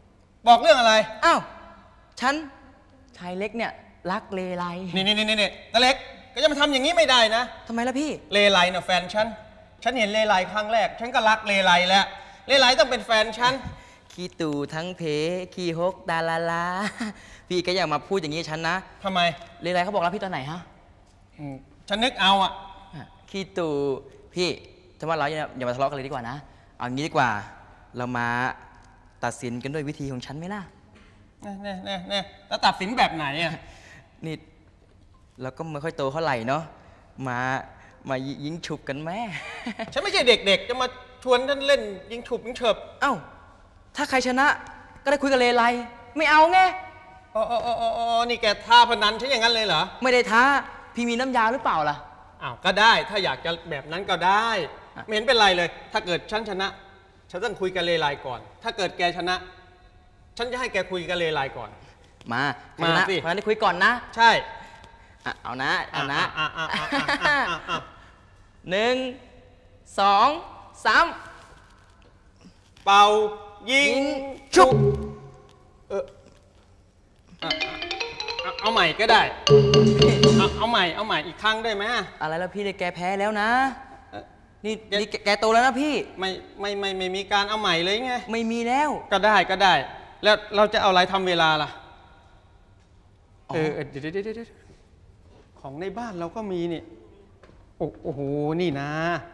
บอกเรื่องอะไรอ้าว ฉัน ชายเล็กเนี่ย รักเลไลนี่นี่นี่นี่ตาเล็กก็จะมาทำอย่างนี้ไม่ได้นะทำไมล่ะพี่เลไลน่ะแฟนฉัน ฉันเห็นเลไลครั้งแรก ฉันก็รักเลไลแล้ว เลไลต้องเป็นแฟนฉันขี้ตู่ทั้งเพขี้ฮกดาลาลา พี่ก็อย่ามาพูดอย่างนี้ฉันนะทำไมเลไลเขาบอกรักพี่ตอนไหนฮะอืมฉันนึกเอาอ่ะขี้ตู่พี่ฉันว่าเราอย่าอย่ามาทะเลาะกันเลยดีกว่านะ เอางี้ดีกว่า เรามาตัดสินกันด้วยวิธีของฉันไหมล่ะเน่เน่เน่เน่แล้วตัดสินแบบไหนอ่ะนี่เราก็ไม่ค่อยโตเท่าไหร่เนาะ มา มายิงฉุบกันแม่ฉันไม่ใช่เด็กๆ จะมาชวนท่านเล่นยิงฉุบยิงเฉิบเอ้า ถ้าใครชนะก็ได้คุยกับเลไล ไม่เอาไงอ๋ออ๋ออ๋ออ๋อนี่แกท้าพนันใช่อย่างนั้นเลยเหรอไม่ได้ท้า พี่มีน้ำยาหรือเปล่าล่ะอ้าว ก็ได้ ถ้าอยากจะแบบนั้นก็ได้อ่ะไม่เห็นเป็นไรเลย ถ้าเกิดฉันชนะ ฉันต้องคุยกับเลไลก่อน ถ้าเกิดแกชนะ ฉันจะให้แกคุยกับเลไลก่อนมามาชนะสิเพราะฉะนั้นได้คุยก่อนนะใช่อ่ะเอานะ เอานะอ่ะอ่ะอ่ะอ่ะอ่ะอ่ะอ่ะหนึ่ง สอง สามเป่ายิงยิงฉุบเอออ่ะอ่ะเอาใหม่ก็ได้ เอาเอาใหม่ เอาใหม่อีกครั้งได้ไหมอะไรแล้วพี่เนี่ยแกแพ้แล้วนะเอ่อนี่แกนี่แกแกโตแล้วนะพี่ไม่ไม่ไม่ไม่มีการเอาใหม่เลยไงไม่มีแล้วก็ได้ก็ได้ แล้วเราจะเอาอะไรทำเวลาล่ะอ๋อเออเออเดี๋ยวเดี๋ยวเดี๋ยวเดี๋ยวของในบ้านเราก็มีนี่ โอ้โอ้โห นี่นะ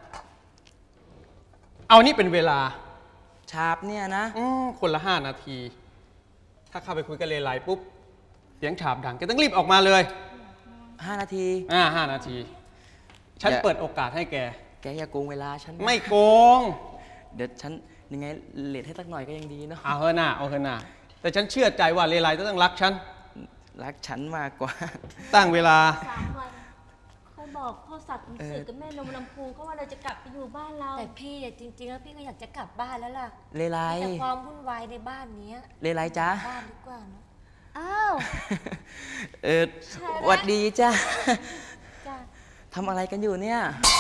เอานี่เป็นเวลาฉาบเนี่ยนะอืมคนละห้านาที ถ้าเข้าไปคุยกันเลไลปุ๊บ เสียงฉาบดังแกต้องรีบออกมาเลยห้านาทีอ่าห้านาที ฉันอย่าเปิดโอกาสให้แกแกอย่าโกงเวลาฉันนะไม่โกงเดี๋ยวฉันยังไงเลทให้สักหน่อยก็ยังดีเนาะเอาเถอะนะเอาเถอะนะแต่ฉันเชื่อใจว่าเลไลจะต้องรักฉันรักฉันมากกว่าตั้งเวลาสามวันเขาบอกพ่อสัตว์สื่อกับแม่นมลำพูเขาว่าเราจะกลับไปอยู่บ้านเราแต่พี่อะจริงๆ แล้วพี่ก็อยากจะกลับบ้านแล้วล่ะเลไลแต่ความวุ่นวายในบ้านเนี้ยเลไลจ้าบ้านดีกว่าเนอะอ้าวเออใช่แล้วหวัดดีจ้าจ้าทำอะไรกันอยู่เนี่ย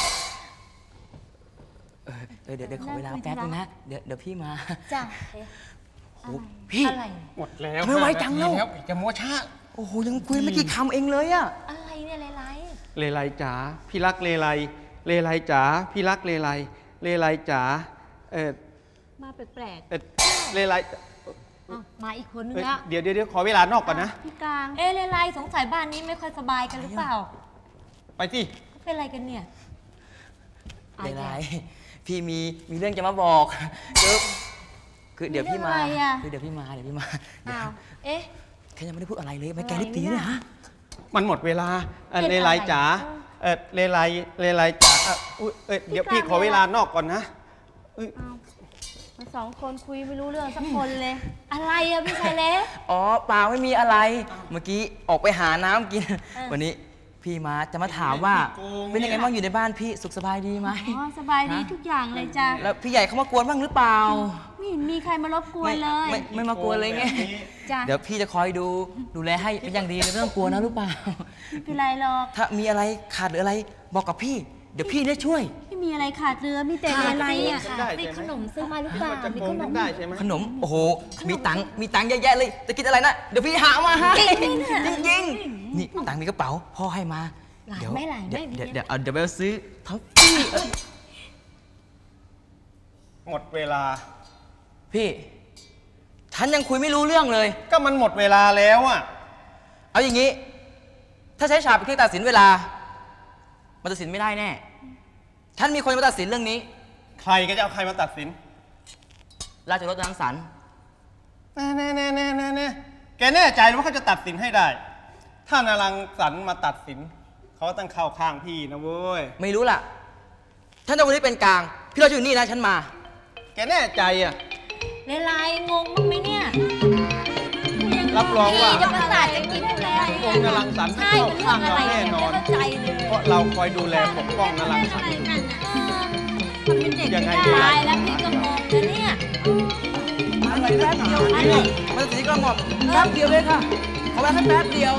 เออเออเดี๋ยวเดี๋ยวขอเวลาแป๊บนึงนะ เดี๋ยวเดี๋ยวพี่มาจ้าเอ๊ะโอ้พี่อะไรหมดแล้วไม่ไหวจังแล้วห้านาทีจะมัวช้าโอ้โห ยังคุยไม่กี่คำเองเลยอะอะไรเนี่ยไรไรเลไลจ๋า พี่รักเลไล เลไลจ๋า พี่รักเลไล เลไลจ๋า เออมาแปลกเออเลไลอ้าวมาอีกคนนึงเอ้ยละเดี๋ยวเดี๋ยวเดี๋ยวขอเวลานอกก่อนนะๆพี่กลางเอ๊ะไรไรสงสัยบ้านนี้ไม่ค่อยสบายกันหรือเปล่าไปที่เขาเป็นอะไรกันเนี่ยเลไลพี่มีมีเรื่องจะมาบอกคือคือเดี๋ยวพี่มามีเรื่องอะไรอะคือเดี๋ยวพี่มา เดี๋ยวพี่มาเดี๋ยวอ้าว เอ๊ะแค่ยังไม่ได้พูดอะไรเลยไม่แกอะไรรีบตีเนี่เนี่ย ยฮะมันหมดเวลาเอ่อเป็นเลอะไรไลจ๋า เออเลไล เลไลจ๋าเอ่ออุ๊ยเอ้ยเดี๋ยวพี่ขอเวลานอกก่อนนะเอ้ยอ้าวมันสองคนคุยไม่รู้เรื่องสักคนเลยอะไรอะพี่ชายเล็กอ๋อเปล่าไม่มีอะไร เมื่อกี้ออกไปหาน้ำกินเออวันนี้พี่มาจะมาถามว่า เป็นยังไงบ้างอยู่ในบ้านพี่สุขสบายดีไหมอ๋อสบายดีทุกอย่างเลยจ้ะแล้วพี่ใหญ่เขามากวนบ้างหรือเปล่าไม่เห็นมีใครมารบกวนเลยไม่ไม่มากวนเลยไงจ้ะเดี๋ยวพี่จะคอยดูดูแลให้เป็นอย่างดีเลยไม่ต้องกลัวนะรู้เปล่าไม่เป็นไรหรอกถ้ามีอะไรขาดหรืออะไรบอกกับพี่ เดี๋ยวพี่ได้ช่วยไม่มีอะไรขาดเรือมีแต่อะไรอ่ะค่ะมีขนมซื้อมาหรือเปล่าจะมีโกขงนกัมนได้ใช่ไหมขนมโอ้โหมีตังค์มีตังค์เยอะแยะเลยจะกินอะไรนะเดี๋ยวพี่หามาให้จริงเนี่ยจริงๆนี่ตังค์ในกระเป๋าพ่อให้มาหลายเดี๋ยวไม่หลายเดี๋ยวไม่เดี๋ยวมีเดี๋ยวเอาเดี๋ยวไปซื้อท็อปปี้เอ้ยหมดเวลาพี่ฉันยังคุยไม่รู้เรื่องเลยก็มันหมดเวลาแล้วอ่ะเอาอย่างนี้ ถ้าใช้ฉากเป็นเครื่องตัดสินเวลา มันตัดสินไม่ได้แน่ ฉันมีคนมาตัดสินเรื่องนี้ใครก็จะเอาใครมาตัดสินราชรถนางสรรค์แน่แน่แน่แน่แน่แน่แกแน่ใจว่าเขาจะตัดสินให้ได้ ถ้านารังสรรค์มาตัดสิน เขาก็ต้องเข้าข้างพี่นะเว้ยไม่รู้ล่ะ ฉันจะวันนี้เป็นกลาง พี่เราอยู่นี่นะ ฉันมาแกแน่ใจอ่ะไรไร งงบ้างไหมเนี่ยรับรองว่าพี่จะประสาทจะกินแล้วองค์นารังสรรค์ใช่เข้าเป็นเรื่ข้าอง งอะไรเราแน่เนี่ยนอนไม่เข้าใจเลยเพราะเราคอยดูแลปกป้องนารังสรรค์มันเป็นเด็กยังไงไม่ดีได้ตายแล้วพี่ก็งงนะเนี่ยอะไรแป๊บเดียวนี่มันตัดสินกระหม่อมแป๊บเดียวเลยค่ะขอเวลาแค่แป๊บเดียว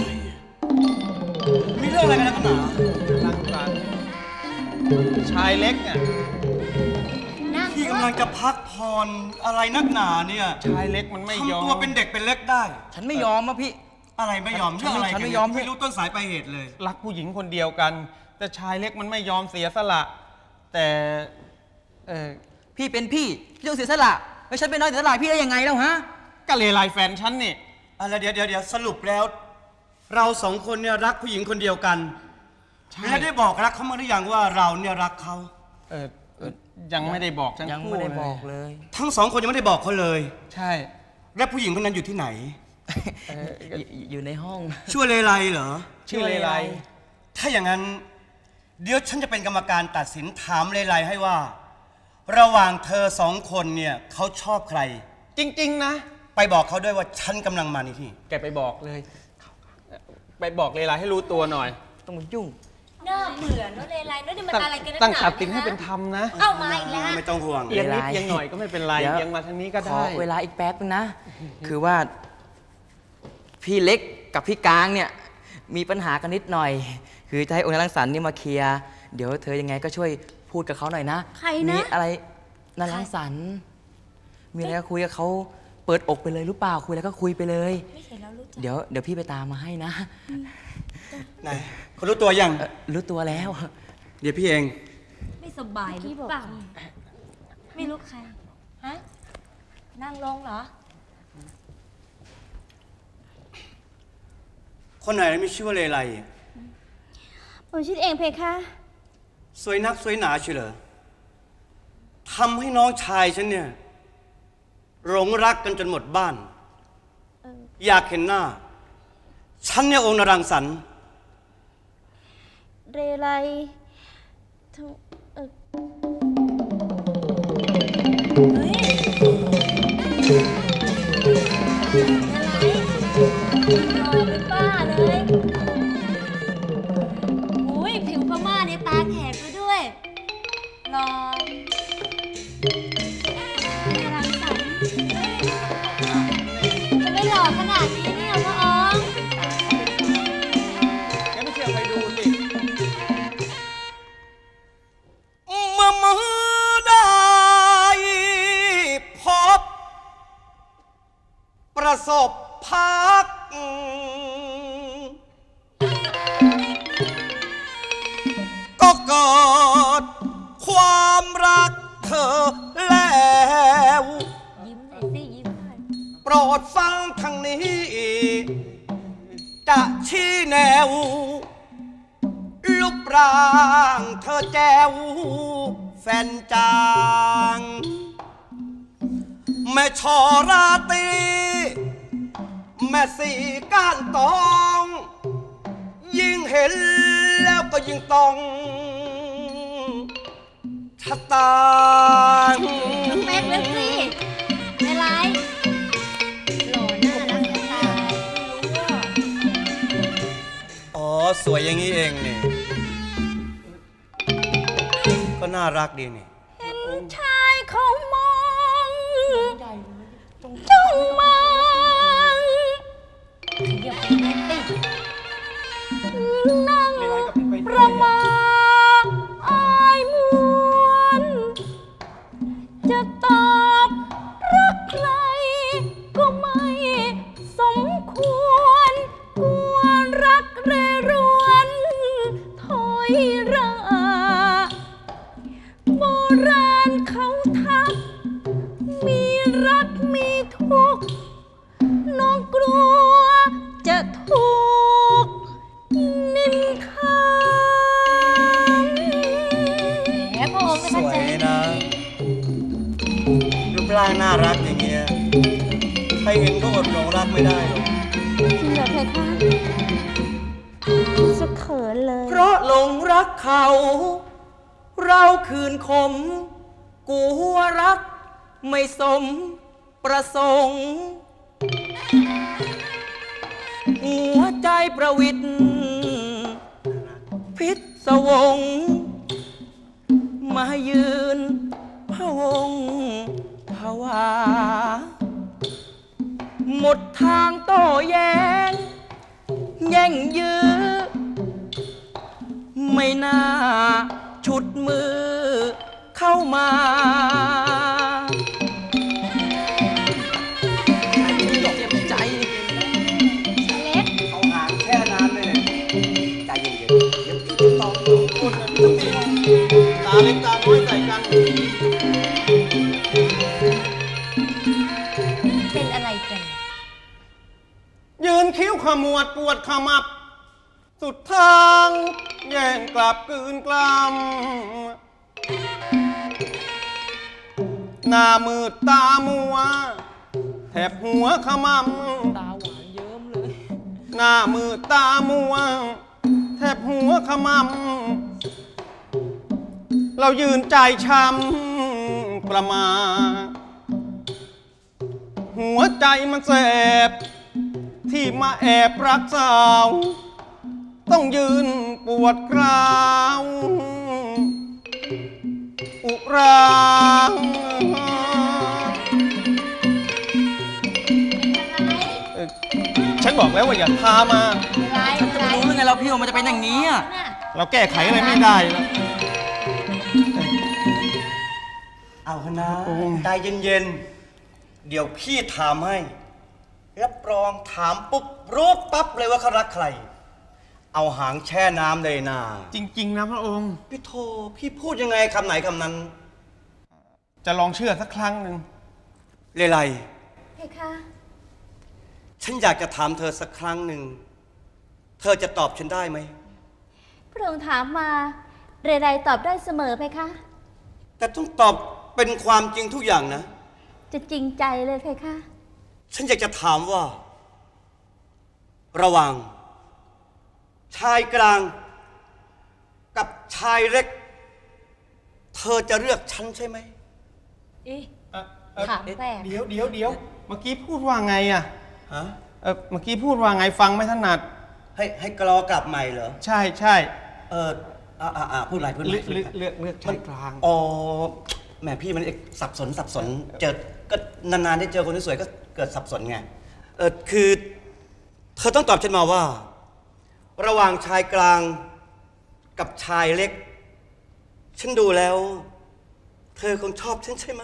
มีเรื่องอะไรกันนะกันหนารังสรรค์ชายเล็กอ่ะนั่งที่รำลังจะพักผ่อนอะไรนักหนาเนี่ยชายเล็กมันไม่ยอมทำตัวเป็นเด็กเป็นเล็กได้ฉันไม่ยอมอะพี่อะไรไม่ยอมฉันเรื่องอะไรฉันไม่กันยอมไม่รู้ต้นสายปลายเหตุเลยรักผู้หญิงคนเดียวกัน แต่ชายเล็กมันไม่ยอมเสียสละ แต่เออพี่เป็นพี่พี่ต้องเสียสละแล้วฉันเป็นน้อยเสียสละพี่ได้ยังไงแล้วฮะก็เลไลแฟนฉันนี่อะไรเดี๋ยวเดี๋ยวเดี๋ยวสรุปแล้ว เราสองคนเนี่ยรักผู้หญิงคนเดียวกันใช่และได้บอกรักเขามาหรือยังว่าเราเนี่ยรักเขาเออเออยังไม่ได้บอกทั้งยังคู่ไม่ได้เลบอกยเลยทั้งสองคนยังไม่ได้บอกเขาเลยใช่และผู้หญิงคนนั้นอยู่ที่ไหนเอออยู่อยู่ในห้องชื่อเลไลเหรอชื่อเลไลถ้าอย่างนั้น เดี๋ยวฉันจะเป็นกรรมการตัดสินถามเลไลให้ว่า ระหว่างเธอสองคนเนี่ยเขาชอบใครจริงๆนะไปบอกเขาด้วยว่าฉันกำลังมานี่ที่แกไปบอกเลย ไปบอกเลไลให้รู้ตัวหน่อยต้องมายุ่งน่าเบื่อเนอะเลไลเนอะนี่มันตั้งอะไรกันนักหนาตั้งขัดสิ่งให้เป็นธรรมนะเข้ามาอีกแล้วไม่ต้องห่วงเอียงนิดเลไลเอียงหน่อยก็ไม่เป็นไรเดี๋ยวเอียงมาทางนี้ก็ขได้อเวลาอีกแป๊บนึงนะ คือว่า พี่เล็กกับพี่กลางเนี่ย มีปัญหากันนิดหน่อย คือจะให้องค์นรังสรรค์นี่มาเคลียร์เดี๋ยวเธอยังไงก็ช่วยพูดกับเขาหน่อยนะใครนะมีอะไรนรังสรรค์มีอะไรก็คุยกับเขาเปิดอกไปเลยหรือเปล่าคุยแล้วก็คุยไปเลยไม่เห็นแล้วรู้จักเดี๋ยวเดี๋ยวพี่ไปตามมาให้นะไหนเขารู้ตัวยังเอ่อรู้ตัวแล้วเดี๋ยวพี่เองไม่สบายหรือเปล่า ไม่รู้ใคร ฮะ นั่งลงเหรอคนไหนไม่ชื่อว่าเลไลผมชื่อเองเพคะสวยนักสวยหนาเชียวเหรอทำให้น้องชายฉันเนี่ยหลงรักกันจนหมดบ้าน อยากเห็นหน้า ฉันเนี่ยองค์นรังสรรค์เรไรทำเอ่อเฮ้ยอะไรรอเป็นบ้าเลยอุ้ยผิวพม่าเนี่ยตาแขกไปด้วย รอรังสรรค์จะไม่หล่อขนาดนี้เนี่ยพระอ๋องแกไม่เชื่อไปดูสิเมื่อมือได้พบ ประสบพัก ก็เกิดความรักเธอแล้วยิ้มหน่อยสิยิ้มหน่อยโปรดฟังทางนี้ จะชี้แนว รูปร่างเธอแจ๋วแฟนจางแม่ชอราตรีแม่สีก้านตอง ยิ่งเห็นแล้วก็ยิ่งต้องชะตาน้องแม็กซ์เลยสิไม่ไรหล่อหน้ารักจะตายไม่รู้ว่าอ๋อ สวยอย่างนี้เองนี่ก็น่ารักดีนี่เห็นชายเขามองจ้องมองอย่าไปเล่นตินั่งประมาอายมวนจะตอบรักใครก็ไม่สมควรกลัวรักเรรวนถอยราโบราณเขาทักมีรักมีทุกข์น้องกลัวจะถูกนินทาแหมพระองค์สไม่วเข้าย ใจนะรูปร่างน่ารักอย่างเงี้ยใครเห็นก็อดหลงรักไม่ได้หรอกจริงเหรอเพคะจะเขินเลยเพราะหลงรักเขา เราคืนคมกูว่ารักไม่สมประสงค์ หัวใจประวิตรพิศวง มายืนพะวงภาวา หมดทางโต้แย้ง แย่งยื้อ ไม่น่าฉุดมือเข้าเข้ามาเจ็บใจเล็กเอาหางแช่น้ำเลยใจเย็นๆเดี๋ยวพี่จะตอบคนนะพี่ต้องดีตาเล็กตาน้อยใส่กันเป็นอะไรกันยืนคิ้วขมวดปวดขมับ สุดทางแย่งกลับกืนกลำหน้ามืดตามัวแถบหัวขมำตาหวานเยิ้มเลยหน้ามืดตามัวแทบหัวขมำเรายืนใจช้ำประมาหัวใจมันแสบที่มาแอบรักสาวต้องยืนปวดกราวอุราเอ่อฉันบอกแล้วว่าอย่าพามาอะไรฉันจะไปรู้ได้ไงเราพี่ว่ามันจะเป็นอย่างนี้อ่ะน่ะเราแก้ไขอะไรไม่ได้แล้วเอาเถอะนะใจเย็นๆ เดี๋ยวพี่ถามให้ รับรองถามปุ๊บรู้ปั๊บเลยว่าเขารักใคร เอาหางแช่น้ำเลยนะจริง ๆ นะพระองค์พี่โทพี่พูดยังไงคำไหนคำนั้นจะลองเชื่อสักครั้งหนึ่งเลไลเพคะฉันอยากจะถามเธอสักครั้งหนึ่ง เธอจะตอบฉันได้ไหมพระองค์ถามมาเรไรตอบได้เสมอเพคะแต่ต้องตอบเป็นความจริงทุกอย่างนะจะจริงใจเลยเพคะฉันอยากจะถามว่า ระหว่าง ชายกลาง กับชายเล็ก เธอจะเลือกฉันใช่ไหมเอ๊ะเอ่อเอ่อถามแปลกเดี๋ยวเดี๋ยวเดี๋ยวเมื่อกี้พูดว่าไงอ่ะฮะเออเมื่อกี้พูดว่าไงฟังไม่ถนัดให้ให้กรอกลับใหม่เหรอใช่ใช่เอออ่าอ่าอ่าพูดอะไรพูดอะเลืไรอกเลือกเลือกเลือกชายกลางอ๋อแหมพี่มันเอกสับสนสับสน เจอก็นานๆได้เจอคนสวยๆก็เกิดสับสนไง เออคือเธอต้องตอบฉันมาว่า ระหว่างชายกลางกับชายเล็ก ฉันดูแล้ว เธอคงชอบฉันใช่ไหม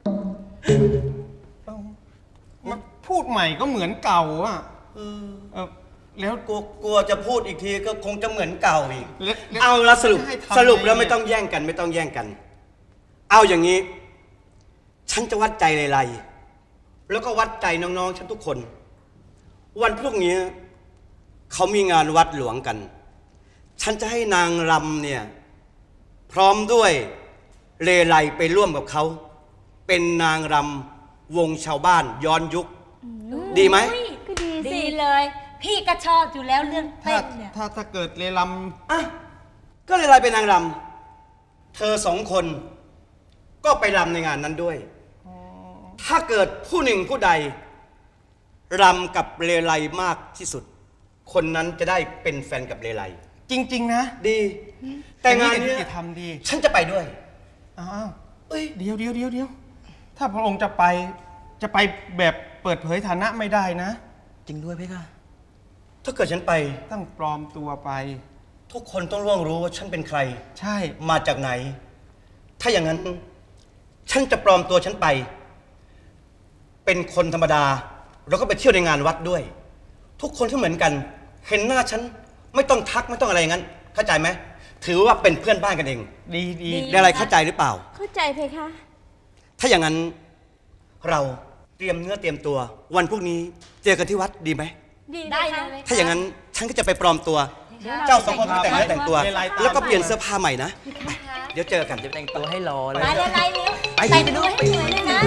มันพูดใหม่ก็เหมือนเก่าอ่ะเออเออแล้วกลัวกลัวจะพูดอีกทีก็คงจะเหมือนเก่าอีกเล็กล็กเอาละสรุปให้ทำสรุปแล้วไงไม่ต้องแย่งกัน ไม่ต้องแย่งกัน เอาอย่างนี้ ฉันจะวัดใจไลๆแล้วก็วัดใจน้องๆฉันทุกคน วันพรุ่งนี้เขามีงานวัดหลวงกัน ฉันจะให้นางรำเนี่ย พร้อมด้วยเลไลไปร่วมกับเขา เป็นนางรำวงชาวบ้านย้อนยุค ดีไหมก็ดีสิดีเลย พี่ก็ชอบอยู่แล้วเรื่องถ้าเต้นเนี่ยถ้าถ้าเกิดเลลอ่ะก็เลไลเป็นนางรำเธอสองคน ก็ไปรำในงานนั้นด้วย ถ้าเกิดผู้หนึ่งผู้ใดรำกับเลไลมากที่สุด คนนั้นจะได้เป็นแฟนกับเลไลำจริง ๆ นะดี แต่งานอย่นี้จะทำดีฉันจะไปด้วยอ้าวเอ้ยเดี๋ยวเดี๋ยวเดี๋ยวเดี๋ยวถ้าพระองค์จะไปจะไปแบบเปิดเผยฐานะไม่ได้นะจริงด้วยเพคะถ้าเกิดฉันไปต้องปลอมตัวไปทุกคนต้องร่วงรู้ว่าฉันเป็นใครใช่มาจากไหน ถ้าอย่างนั้น ฉันจะปลอมตัวฉันไป เป็นคนธรรมดา แล้วก็ไปเที่ยวในงานวัดด้วย ทุกคนที่เหมือนกัน เห็นหน้าฉันไม่ต้องทักไม่ต้องอะไรอย่างนั้น เข้าใจไหมถือว่าเป็นเพื่อนบ้านกันเองดีดีได้อะไรเข้าใจหรือเปล่าเข้าใจเพคะถ้าอย่างนั้นเราเตรียมเนื้อเตรียมตัว วันพรุ่งนี้เจอกันที่วัดดีไหมดีได้เลยถ้าอย่างนั้นฉันก็จะไปปลอมตัว เจ้าสองคนก็แต่งเนื้อแต่งตัว แล้วก็เปลี่ยนเสื้อผ้าใหม่นะ เดี๋ยวเจอกันจะแต่งตัวให้รอเลยมาเลยไรเร็วไปแต่งไปตัวด้วยให้สวยเลยนะ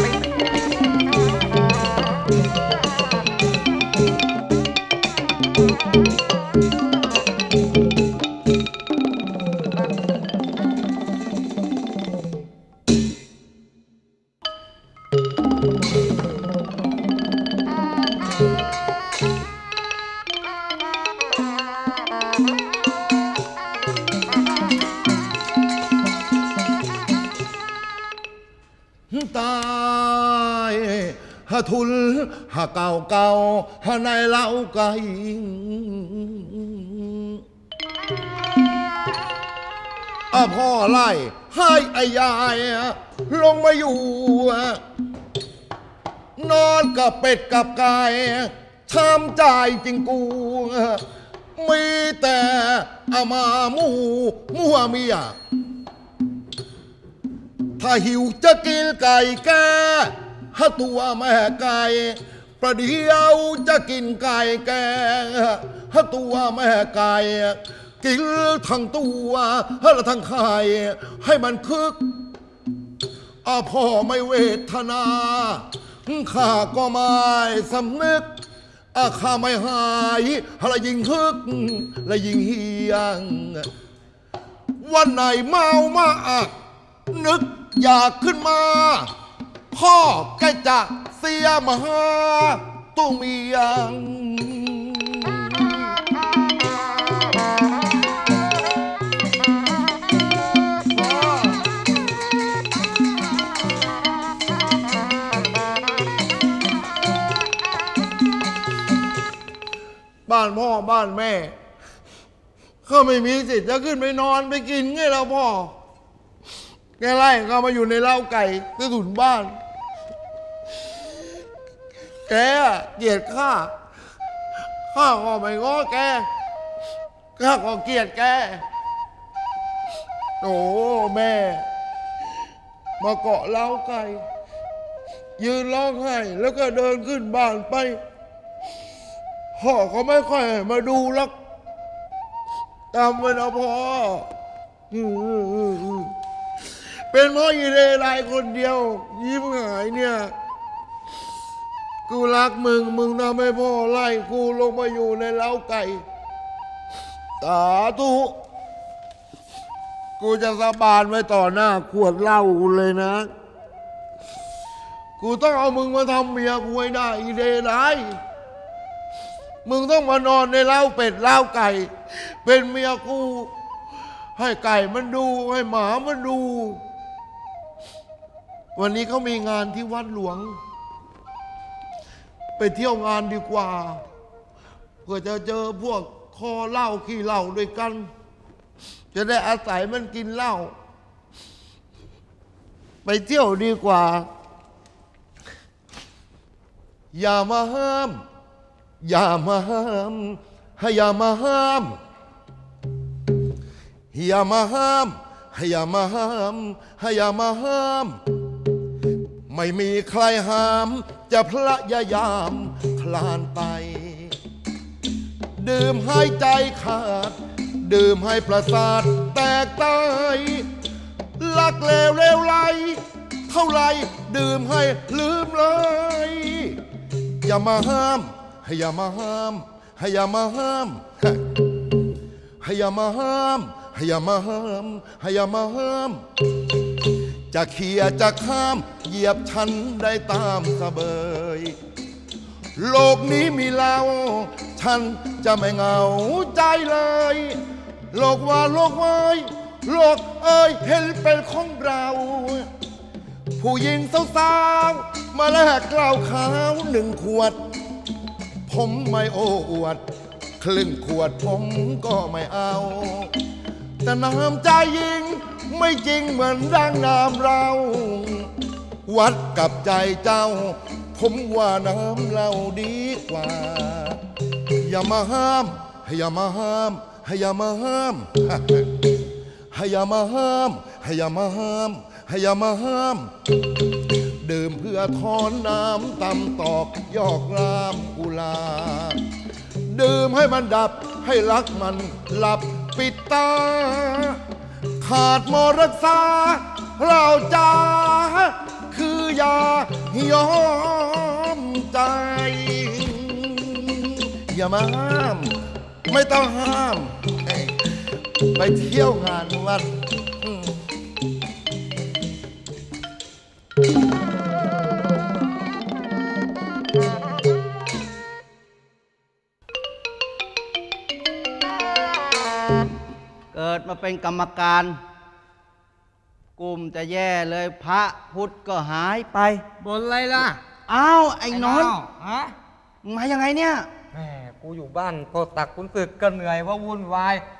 ตายฮะทุลฮะเก่าเก่าฮะในเล่าไก่ออาพ่อไล่ให้ไอ้ยายลงมาอยู่ นอนกับเป็ดกับไก่ช้ำใจจริงกู มีแต่อามามูมัวเมีย ถ้าหิวจะกินไก่แก่ถ้าตัวแม่ไก่ประเดี๋ยวจะกินไก่แก่ถ้าตัวแม่ไก่กินทั้งตัวและทั้งไข่ให้มันคึกอาพ่อไม่เวทนาข้าก็ไม่สำนึกอาข้าไม่หายและยิ่งฮึกและยิ่งเฮียงวันไหนเมามาอักนึกอยากขึ้นมาพ่อแกจะเสียมหาตัวเมียงบ้านพ่อบ้านแม่เขาไม่มีสิทธิ์จะขึ้นไปนอนไปกินไงแล้วพ่อแกไล่เขามาอยู่ในเล้าไก่ใต้ถุนบ้านแกเกลียดข้าข้าก็ไม่ง้อแกข้าก็เกลียดแกโอ้แม่มาเกาะเล้าไก่ยืนร้องไห้แล้วก็เดินขึ้นบ้านไปพ่อเขาไม่ค่อยมาดูหรอกตามไปนะพ่อเป็นเพราะยีเรไรคนเดียวยิ้มหายเนี่ยกูรักมึงมึงทำให้พ่อไล่กูลงมาอยู่ในเล้าไก่สาธุกูจะสาบานไว้ต่อหน้าขวดเหล้ากูเลยนะกูต้องเอามึงมาทำเมียกูให้ได้อีเรไรมึงต้องมานอนในเล้าเป็ดเล้าไก่เป็นเมียกูให้ไก่มันดูให้หมามันดูวันนี้เขามีงานที่วัดหลวงไปเที่ยวงานดีกว่าเพื่อจะเจอพวกคอเหล้าขี้เหล้าด้วยกันจะได้อาศัยมันกินเหล้าไปเที่ยวดีกว่าอย่ามาห้ามอย่ามาห้ามให้อย่ามาห้ามอย่ามาห้ามให้อย่ามาห้ามให้อย่ามาห้ามไม่มีใครห้ามจะพระยายามคลานไปดื่มให้ใจขาดดื่มให้ประสาทแตกตายลักเลวเลวไหลเท่าไรดื่มให้ลืมเลยอย่ามาห้ามให้อย่ามาห้ามให้อย่ามาห้ามให้อย่ามาห้ามให้อย่ามาห้ามให้อย่ามาห้ามจะเขี่ยจะข้ามเหยียบฉันได้ตามสะเบยโลกนี้มีเราฉันจะไม่เหงาใจเลยโลกว่าโลกวายโลกเอ้ยเห็นเป็นของเราผู้หญิงสาวๆมาแลกเหล้าขาวหนึ่งขวดผมไม่โอ้อวดครึ่งขวดผมก็ไม่เอาแต่น้ำใจยิงไม่จริงเหมือนดังน้ำเราวัดกับใจเจ้าผมว่าน้ำเราดีกว่าอย่ามาห้ามให้อย่ามาห้ามให้อย่ามาห้ามให้อย่ามาห้ามให้อย่ามาห้ามให้อย่ามาห้ามดื่มเพื่อทอนน้ำตำตอกยอกรามกุลาดื่มให้มันดับให้รักมันหลับปิดตาขาดหมอรักษาเราจ้าคือยายอมใจอย่ามาห้ามไม่ต้องห้ามไปเที่ยวงานวัดเกิดมาเป็นกรรมการกลุ่มจะแย่เลยพระพุทธก็หายไปบนอะไรล่ะอ้าวไอ้นอนฮะมึงมายังไงเนี่ยแหมกูอยู่บ้านพอตักคุณศึกก็เหนื่อยว่าวุ่นวาย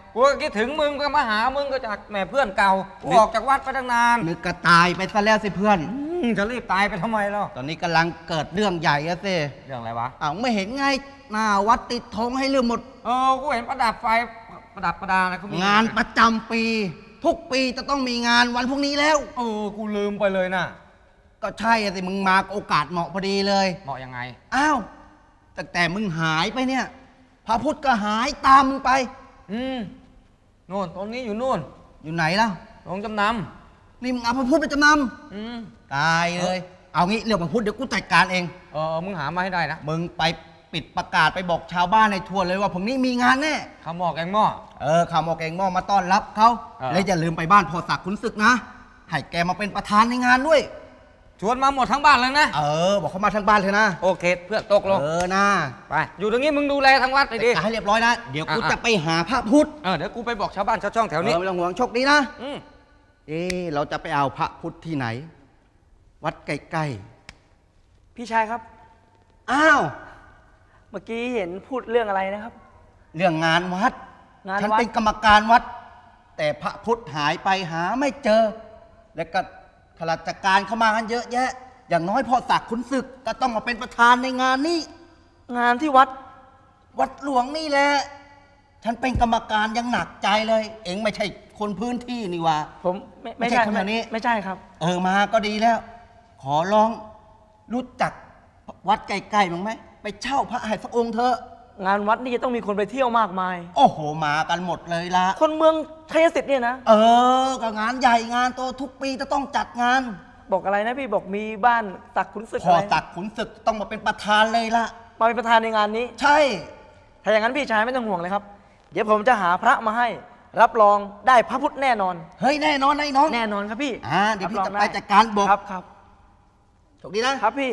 กูก็คิดถึงมึงก็มาหามึงก็จากแม่เพื่อนเก่ากูออกจากวัดไปตั้งนานนึกกระตายไปซะแล้วสิเพื่อนอืมจะรีบตายไปทำไมล่ะตอนนี้กำลังเกิดเรื่องใหญ่อะสิเรื่องอะไรวะอ้าวไม่เห็นไงหน้าวัดติดธงให้เรื่องหมดเออกูเห็นประดับไฟประดับประดาอะไรเขามีงานประจำปี ทุกปีจะต้องมีงานวันพวกนี้แล้วเออกูลืมไปเลยน่ะก็ใช่อะสิมึงมาโอกาสเหมาะพอดีเลยเหมาะยังไงอ้าวตั้งแต่มึงหายไปเนี่ย พระพุทธก็หายตามมึงไปอืมโน่นตรงนี้อยู่นู่นอยู่ไหนล่ะลงจำนนี่มึงเอาพระพุทธไปจำนำอืมำตายเลย เอางี้เรื่องพระพุทธเดี๋ยวกูจัดการเองเออมึงหามาให้ได้นะมึงไปปิดประกาศไปบอกชาวบ้านในทั่วเลยว่าพรุ่งนี้มีงานแน่ข้าวหมอกแกงหม้อเออข่าวหมอแกงหม้อมาต้อนรับเขาเออและอย่าลืมไปบ้านพ่อศักดิ์ขุนศึกนะ ให้แกมาเป็นประธานในงานด้วยชวนมาหมดทั้งบ้านเลยนะเออ บอกเขามาทั้งบ้านเลยนะโอเคเพื่อนตกลงเออนะไปอยู่ตรงนี้มึงดูแลทั้งวัดไปดิจัดการให้เรียบร้อยนะ เดี๋ยวกูอ่ะจะไปหาพระพุทธเออเดี๋ยวกูไปบอกชาวบ้านชาวช่องแถวเอนี้อไม่ต้องห่วงโชคดีนะอืมเอ๊ะเราจะไปเอาพระพุทธที่ไหน วัดใกล้พี่ชายครับๆอ้าวเมื่อกี้เห็นพูดเรื่องอะไรนะครับเรื่องงานวัดงานฉันวัดเป็นกรรมการวัด แต่พระพุทธหายไปหาไม่เจอ แล้วก็ข้าราชการเข้ามากันเยอะแยะ อย่างน้อยพ่อศักดิ์ขุนศึกก็ต้องมาเป็นประธานในงานนี้งานที่วัดวัดหลวงนี่แหละ ฉันเป็นกรรมการยังหนักใจเลย เอ็งไม่ใช่คนพื้นที่นี่หว่าผมไม่ไม่ไม่ใช่ใช่คนแบบนี้ไม่ใช่ครับเออมาก็ดีแล้ว ขอร้องรู้จักวัดใกล้ๆมั้งไหมไปเช่าพระให้สักองค์เถอะงานวัดนี่จะต้องมีคนไปเที่ยวมากมายโอ้โหมากันหมดเลยละคนเมืองชัยสิทธิ์เนี่ยนะเออก็งานใหญ่งานโตทุกปีจะต้องจัดงานบอกอะไรนะพี่บอกมีบ้านศักดิ์ขุนศึกพ่ออะไรศักดิ์ขุนศึกต้องมาเป็นประธานเลยละมาเป็นประธานในงานนี้ใช่ถ้าอย่างนั้นพี่ชายไม่ต้องห่วงเลยครับ เดี๋ยวผมจะหาพระมาให้ รับรองได้พระพุทธแน่นอนเฮ้ยแน่นอนไอ้น้องแน่นอนครับพี่อ่าเดี๋ยวพี่รับจะรองไปจัดการบอกครับครับโชคดีนะครับพี่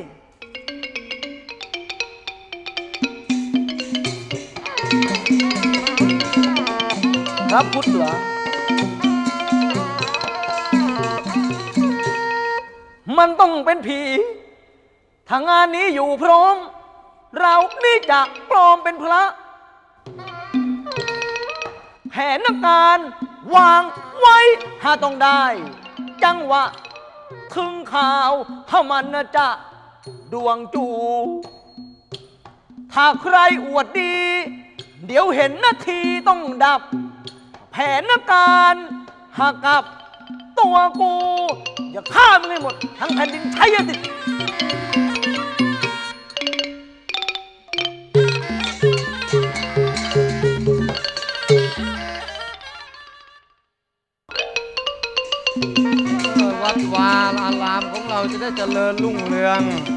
พระพุทธเหรอ มันต้องเป็นผีถ้างานนี้อยู่พร้อม เรานี่จะปลอมเป็นพระ แผนการวางไว้หาต้องได้ จังหวะถึงข่าวถ้ามันจะดวงจู ถ้าใครอวดดี เดี๋ยวเห็นนาทีต้องดับ แผนการหากกับตัวกู อย่าฆ่ามึงให้หมด ทั้งแผ่นดินชัยสิทธิ์วัดวาอารามของเราจะได้เจริญรุ่งเรือง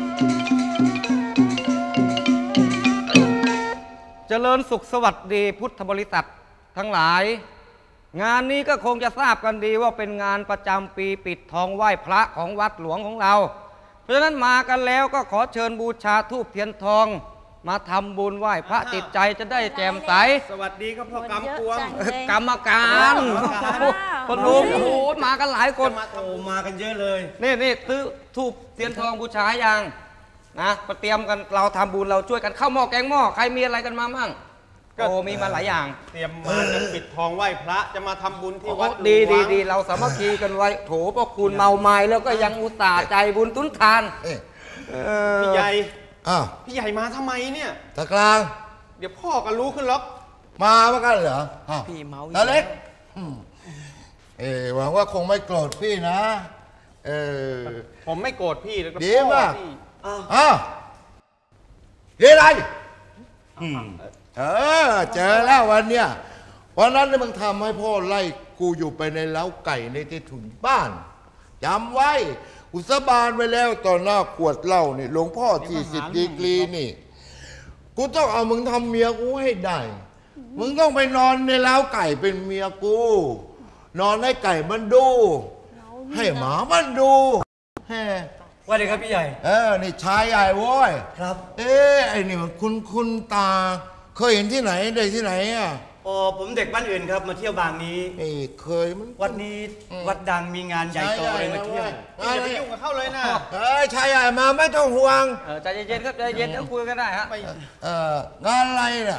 เจริญสุขสวัสดีพุทธบริษัททั้งหลาย งานนี้ก็คงจะทราบกันดีว่าเป็นงานประจำปีปิดทองไหว้พระของวัดหลวงของเรา เพราะฉะนั้นมากันแล้วก็ขอเชิญบูชาธูปเทียนทอง มาทำบุญไหว้พระจิตใจจะได้แจ่มใสสวัสดีครับพ่อกำกวงกรรมการคนรู้โอ้โหมากันหลายคนมาโอ้มากันเยอะเลยนี่นี่ซื้อทูบเทียนทองบูชายังนะมาเตรียมกันเราทำบุญเราช่วยกันข้าวหม้อแกงหม้อใครมีอะไรกันมามั่งก็โอ้มีมาหลายอย่างเตรียมมาจะปิดทองไหว้พระจะมาทำบุญที่วัดหลวงดีดีดีเราสามัคคีกันไว้โถพ่อคุณเมาไม้แล้วก็ยังอุตส่าห์ใจบุญทุนทานเอ๊ะเออพี่ใหญ่อ้าวพี่ใหญ่มาทำไมเนี่ยตะกลางเดี๋ยวพ่อก็รู้ขึ้นหรอกมาเหมื่อนกันเหรออ้าวพี่เมาอีกตาเล็กแล้วอืมเออหวังว่าคงไม่โกรธพี่นะ เออผมไม่โกรธพี่แล้วก็ดีพ่อมากพี่อ้าวเรียนอะไรอืมเออ เจอแล้ววันเนี้ยวันนั้นเนี่ยมึงทำให้พ่อไล่กูอยู่ไปในเล้าไก่ในที่ถุนบ้านจำไว้อุสาบานไว้แล้วตอนหน้าขวดเหล้านี่หลวงพ่อที่สิบดีกรีนี่ กูต้องเอามึงทำเมียกูให้ได้ มึงต้องไปนอนในเล้าไก่เป็นเมียกู นอนให้ไก่มันดู ให้หมามันดูแฮว่าดีครับพี่ใหญ่เออ นี่ชายใหญ่โว้ยครับเอ๊ะไอ้นี่มันคุณคุณตา เคยเห็นที่ไหนได้ที่ไหนอ่ะอ๋อผมเด็กบ้านอื่นครับมาเที่ยวบางนี้นี่เคยมันวัดนี้วัดดังมีงานใหญ่โตเลยมาเที่ยวพี่อย่าไปยุ่งกับเขาเลยนะเอ้ยชายใหญ่มาไม่ต้องห่วงเออใจเย็นๆครับใจเย็นๆเดี๋ยวคุยกันได้ฮะเอองานอะไรน่ะ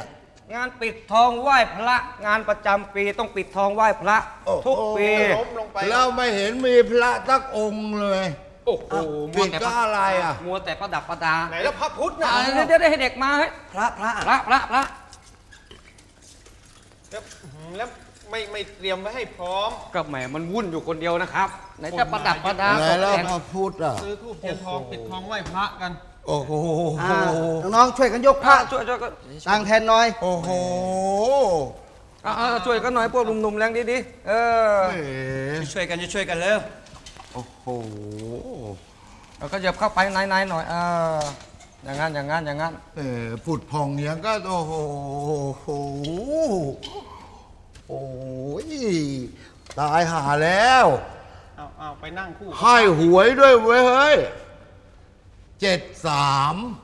งานปิดทองไหว้พระงานประจำปีต้องปิดทองไหว้พระทุกปีแล้วไม่เห็นมีพระสักองค์เลยโอ้โหปิดก็อะไรอ่ะมัวแต่ประดับประดาไหนแล้วพระพุทธนะอ่าเดี๋ยวได้ให้เด็กมาเฮ้ยพระพระพระพระพระแล้วแล้วไม่ไม่เตรียมไว้ให้พร้อมก็แหมมันวุ่นอยู่คนเดียวนะครับไหนจะประดับประดาไหนตกแล้วแต่งพระพุทธอ่ะซื้อทูบเทียนทองปิดทองไหว้พระกันโอ้โหอ่าน้องๆช่วยกันยกพระช่วยช่วยก็ตั้งแทนหน่อยโอ้โหเอาเอาช่วยกันหน่อยพวกหนุ่มๆแรงดีๆเออเอ๋ช่วยกันจะช่วยกันเร็วโอ้โหเราก็เหยียบเข้าไปในๆหน่อยเอออย่างงั้นอย่างงั้นอย่างงั้นเอ๋ผุดพองเนี้ยก็โอ้โหโอ้ยตายหาแล้วเอาเอาไปนั่งคู่ให้หวยด้วยเว้ยเฮ้ยเจ็ดสาม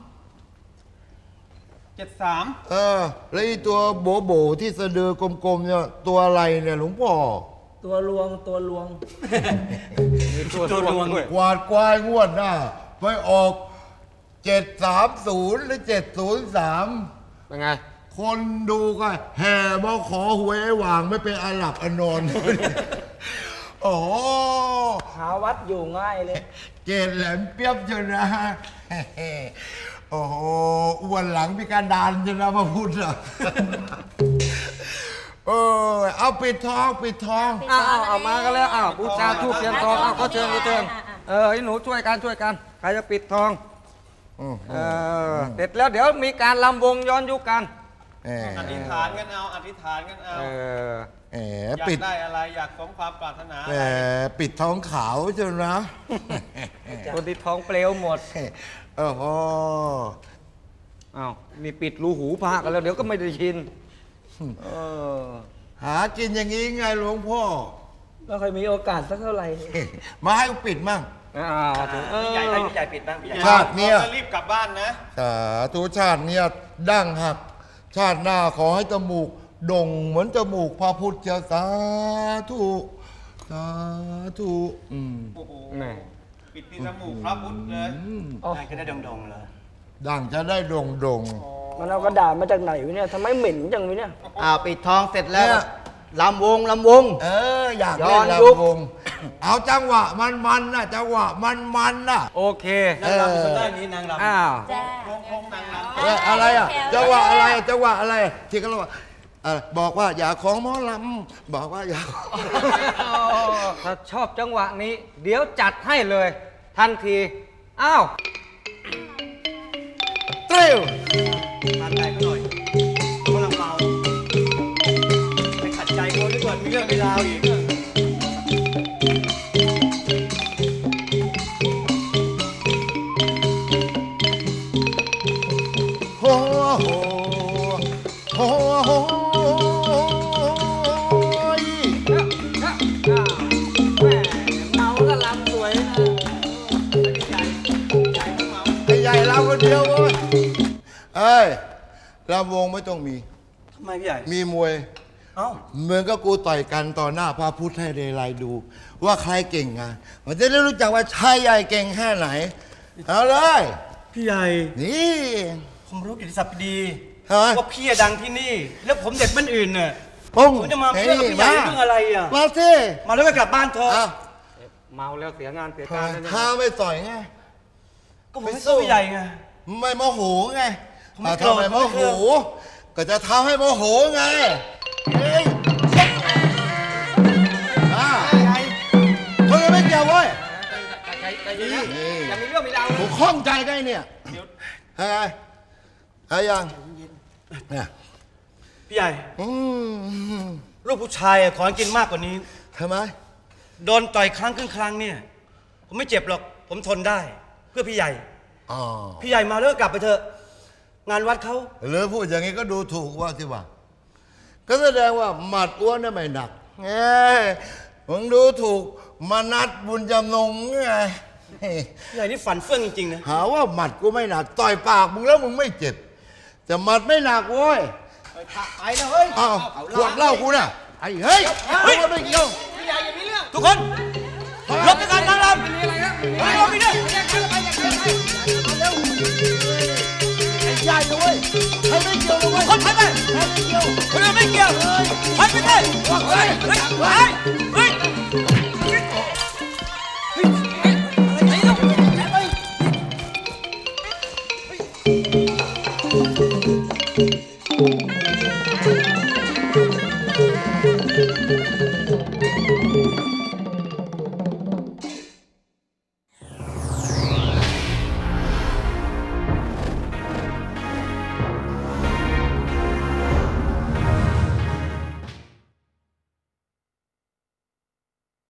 เจ็ดสามเออแล้วไอ้ตัวโบโบที่สะดือกลมๆเนี่ยตัวอะไรเนี่ยหลวงพ่อตัวลวงตัวลวงมีตัวตัวลวงด้วยกวาดกวายงวดหน้าไปออกเจ็ดสามศูนย์หรือเจ็ดศูนย์สามเป็นไงคนดูก็แห่มาขอหวยไอ้หว่างไม่เป็นอาหลับอนอน โอ้โหหาวัดอยู่ง่ายเลยเกศแหลมเปียบจนนะ โอ้โหอ้วนหลังพิการดานจนนะพระพุทธอ่ะ เออเอาปิดทองปิดทองอ้าวอ้าวเอามากันแล้วอ้าวบูชาทูบเทียนทองอ้าวก็เชิญก็เชิญเออไอ้หนูช่วยกันช่วยกันใครจะปิดทองเออเสร็จแล้วเดี๋ยวมีการลำวงย้อนยุคกันแหอธิษฐานกันเอาอธิษฐานกันเอาเออแหมอยากปิดได้อะไรอยากสมความปรารถนาแหมอะไรปิดทองขาวจนนะคนที่ท้องเปลวหมดโอ้โหอ้าวนี่ปิดรูหูพระกันแล้วเดี๋ยวก็ไม่ได้ยินเออหากินอย่างนี้ไงหลวงพ่อไม่เคยมีโอกาสสักเท่าไหร่มาให้กูปิดมั่งอ้าวถึงเออพี่ใหญ่ให้พี่ใหญ่ปิดบ้างพี่ใหญ่ชาติเนี่ยรีบกลับบ้านนะสาธุชาติเนี่ยดั้งหัก ชาติหน้าขอให้จมูกโด่งเหมือนจมูกพระพุทธเจ้าสาธุสาธุอืมโอ้โหแหม่ปิดที่จมูกพระพุทธเลยได้ก็ได้ดงๆเลยดั้งจะได้โด่งโด่งมันเอากระดาษมาจากไหนวะเนี่ยทำไมเหม็นจังวะเนี่ยอ่าปิดทองเสร็จแล้วลำวงลำวงเออ อยากย้เล่อน นลยุคำวงเอาจังหวะมันมันๆนะจังหวะมันมันๆนะโอเคเออได้นี้นางรำอ้าวจ้าเอ้ยอะไรอ่ะจังหวะอะไรจังหวะอะไรที่เขาเรียกว่าเอ่อบอกว่าอย่าของหมอลำบอกว่าอย่าถ้าชอบจังหวะนี้ เดี๋ยวจัดให้เลย ทันที อ้าวเต้วทานใจเขาหน่อยเขาลำเราไปขัดใจเขาดีกว่ามีเรื่องมีราวอีกโหโหโหโหยเมาก็ลำสวยนะไอ้ใหญ่เราคนเดียวเว้ยเอ้ยลำวงไม่ต้องมีทำไมพี่ใหญ่มีมวยเอ้าเหมือนกับกูต่อยกันต่อหน้าพระพุทธให้เดลัยดู ว่าใครเก่งไงมันจะได้รู้จักว่าชายใหญ่เก่งแค่ไหน เอาเลยพี่ใหญ่นี่ผมรู้กิตติศัพท์ดีเฮ้ยว่าพี่ดังที่นี่ แล้วผมเด็กบ้านอื่นเนี่ยปุ้งผมจะมาเพื่อกับพี่ใหญ่เรื่องอะไรอ่ะมาสิมาแล้วก็กลับบ้านเถอะอ่ะเมาแล้วเสียงานเสียการเลยนะถ้าไม่ต่อยไงก็ผมไม่สู้พี่ใหญ่ไงไม่โมโหไงผมไม่อ่ะโกรธทำไมโมผมไม่โหโกรธก็จะทำให้โมโหไงเฮ้ยอ่ะคนละไม่เกี่ยวเว้ยใจใจเย็นนะอย่ามีเรื่องมีราวผมข้องใจได้เนี่ยเฮ้ยเฮ้ยยังเนี่ยพี่ใหญ่อืมลูกผู้ชายอะขอให้กินมากกว่านี้ทำไมโดนต่อยครั้งครึ่งครั้งเนี่ย ผมไม่เจ็บหรอก ผมทนได้ เพื่อพี่ใหญ่อ๋อพี่ใหญ่มาแล้วก็กลับไปเถอะ งานวัดเขาหรือพูดอย่างนี้ก็ดูถูกว่าสิว่าก็แสดงว่าหมัดอ้วนน่ะไม่หนักเอ้ยมึงดูถูกมานัดบุญจำนงไงพี่ใหญ่นี่ฝันเฟื่องจริงๆนะหาว่าหมัดกูไม่หนักต่อยปากมึงแล้วมึงไม่เจ็บแต่หมัดไม่หนักโว้ยไปนะเฮ้ยอ้าวขวดเหล้ากูน่ะไอ้เฮ้ยมึงมาไม่เกี่ยวทุกคนรบในการนางรำเฮ้ยรบไปด้วยไอ้ใหญ่เลยเว้ยให้ไม่เกี่ยวเลยเว้ยไปไปคนอื่นไม่เกี่ยวไปไปเลยไปไปไป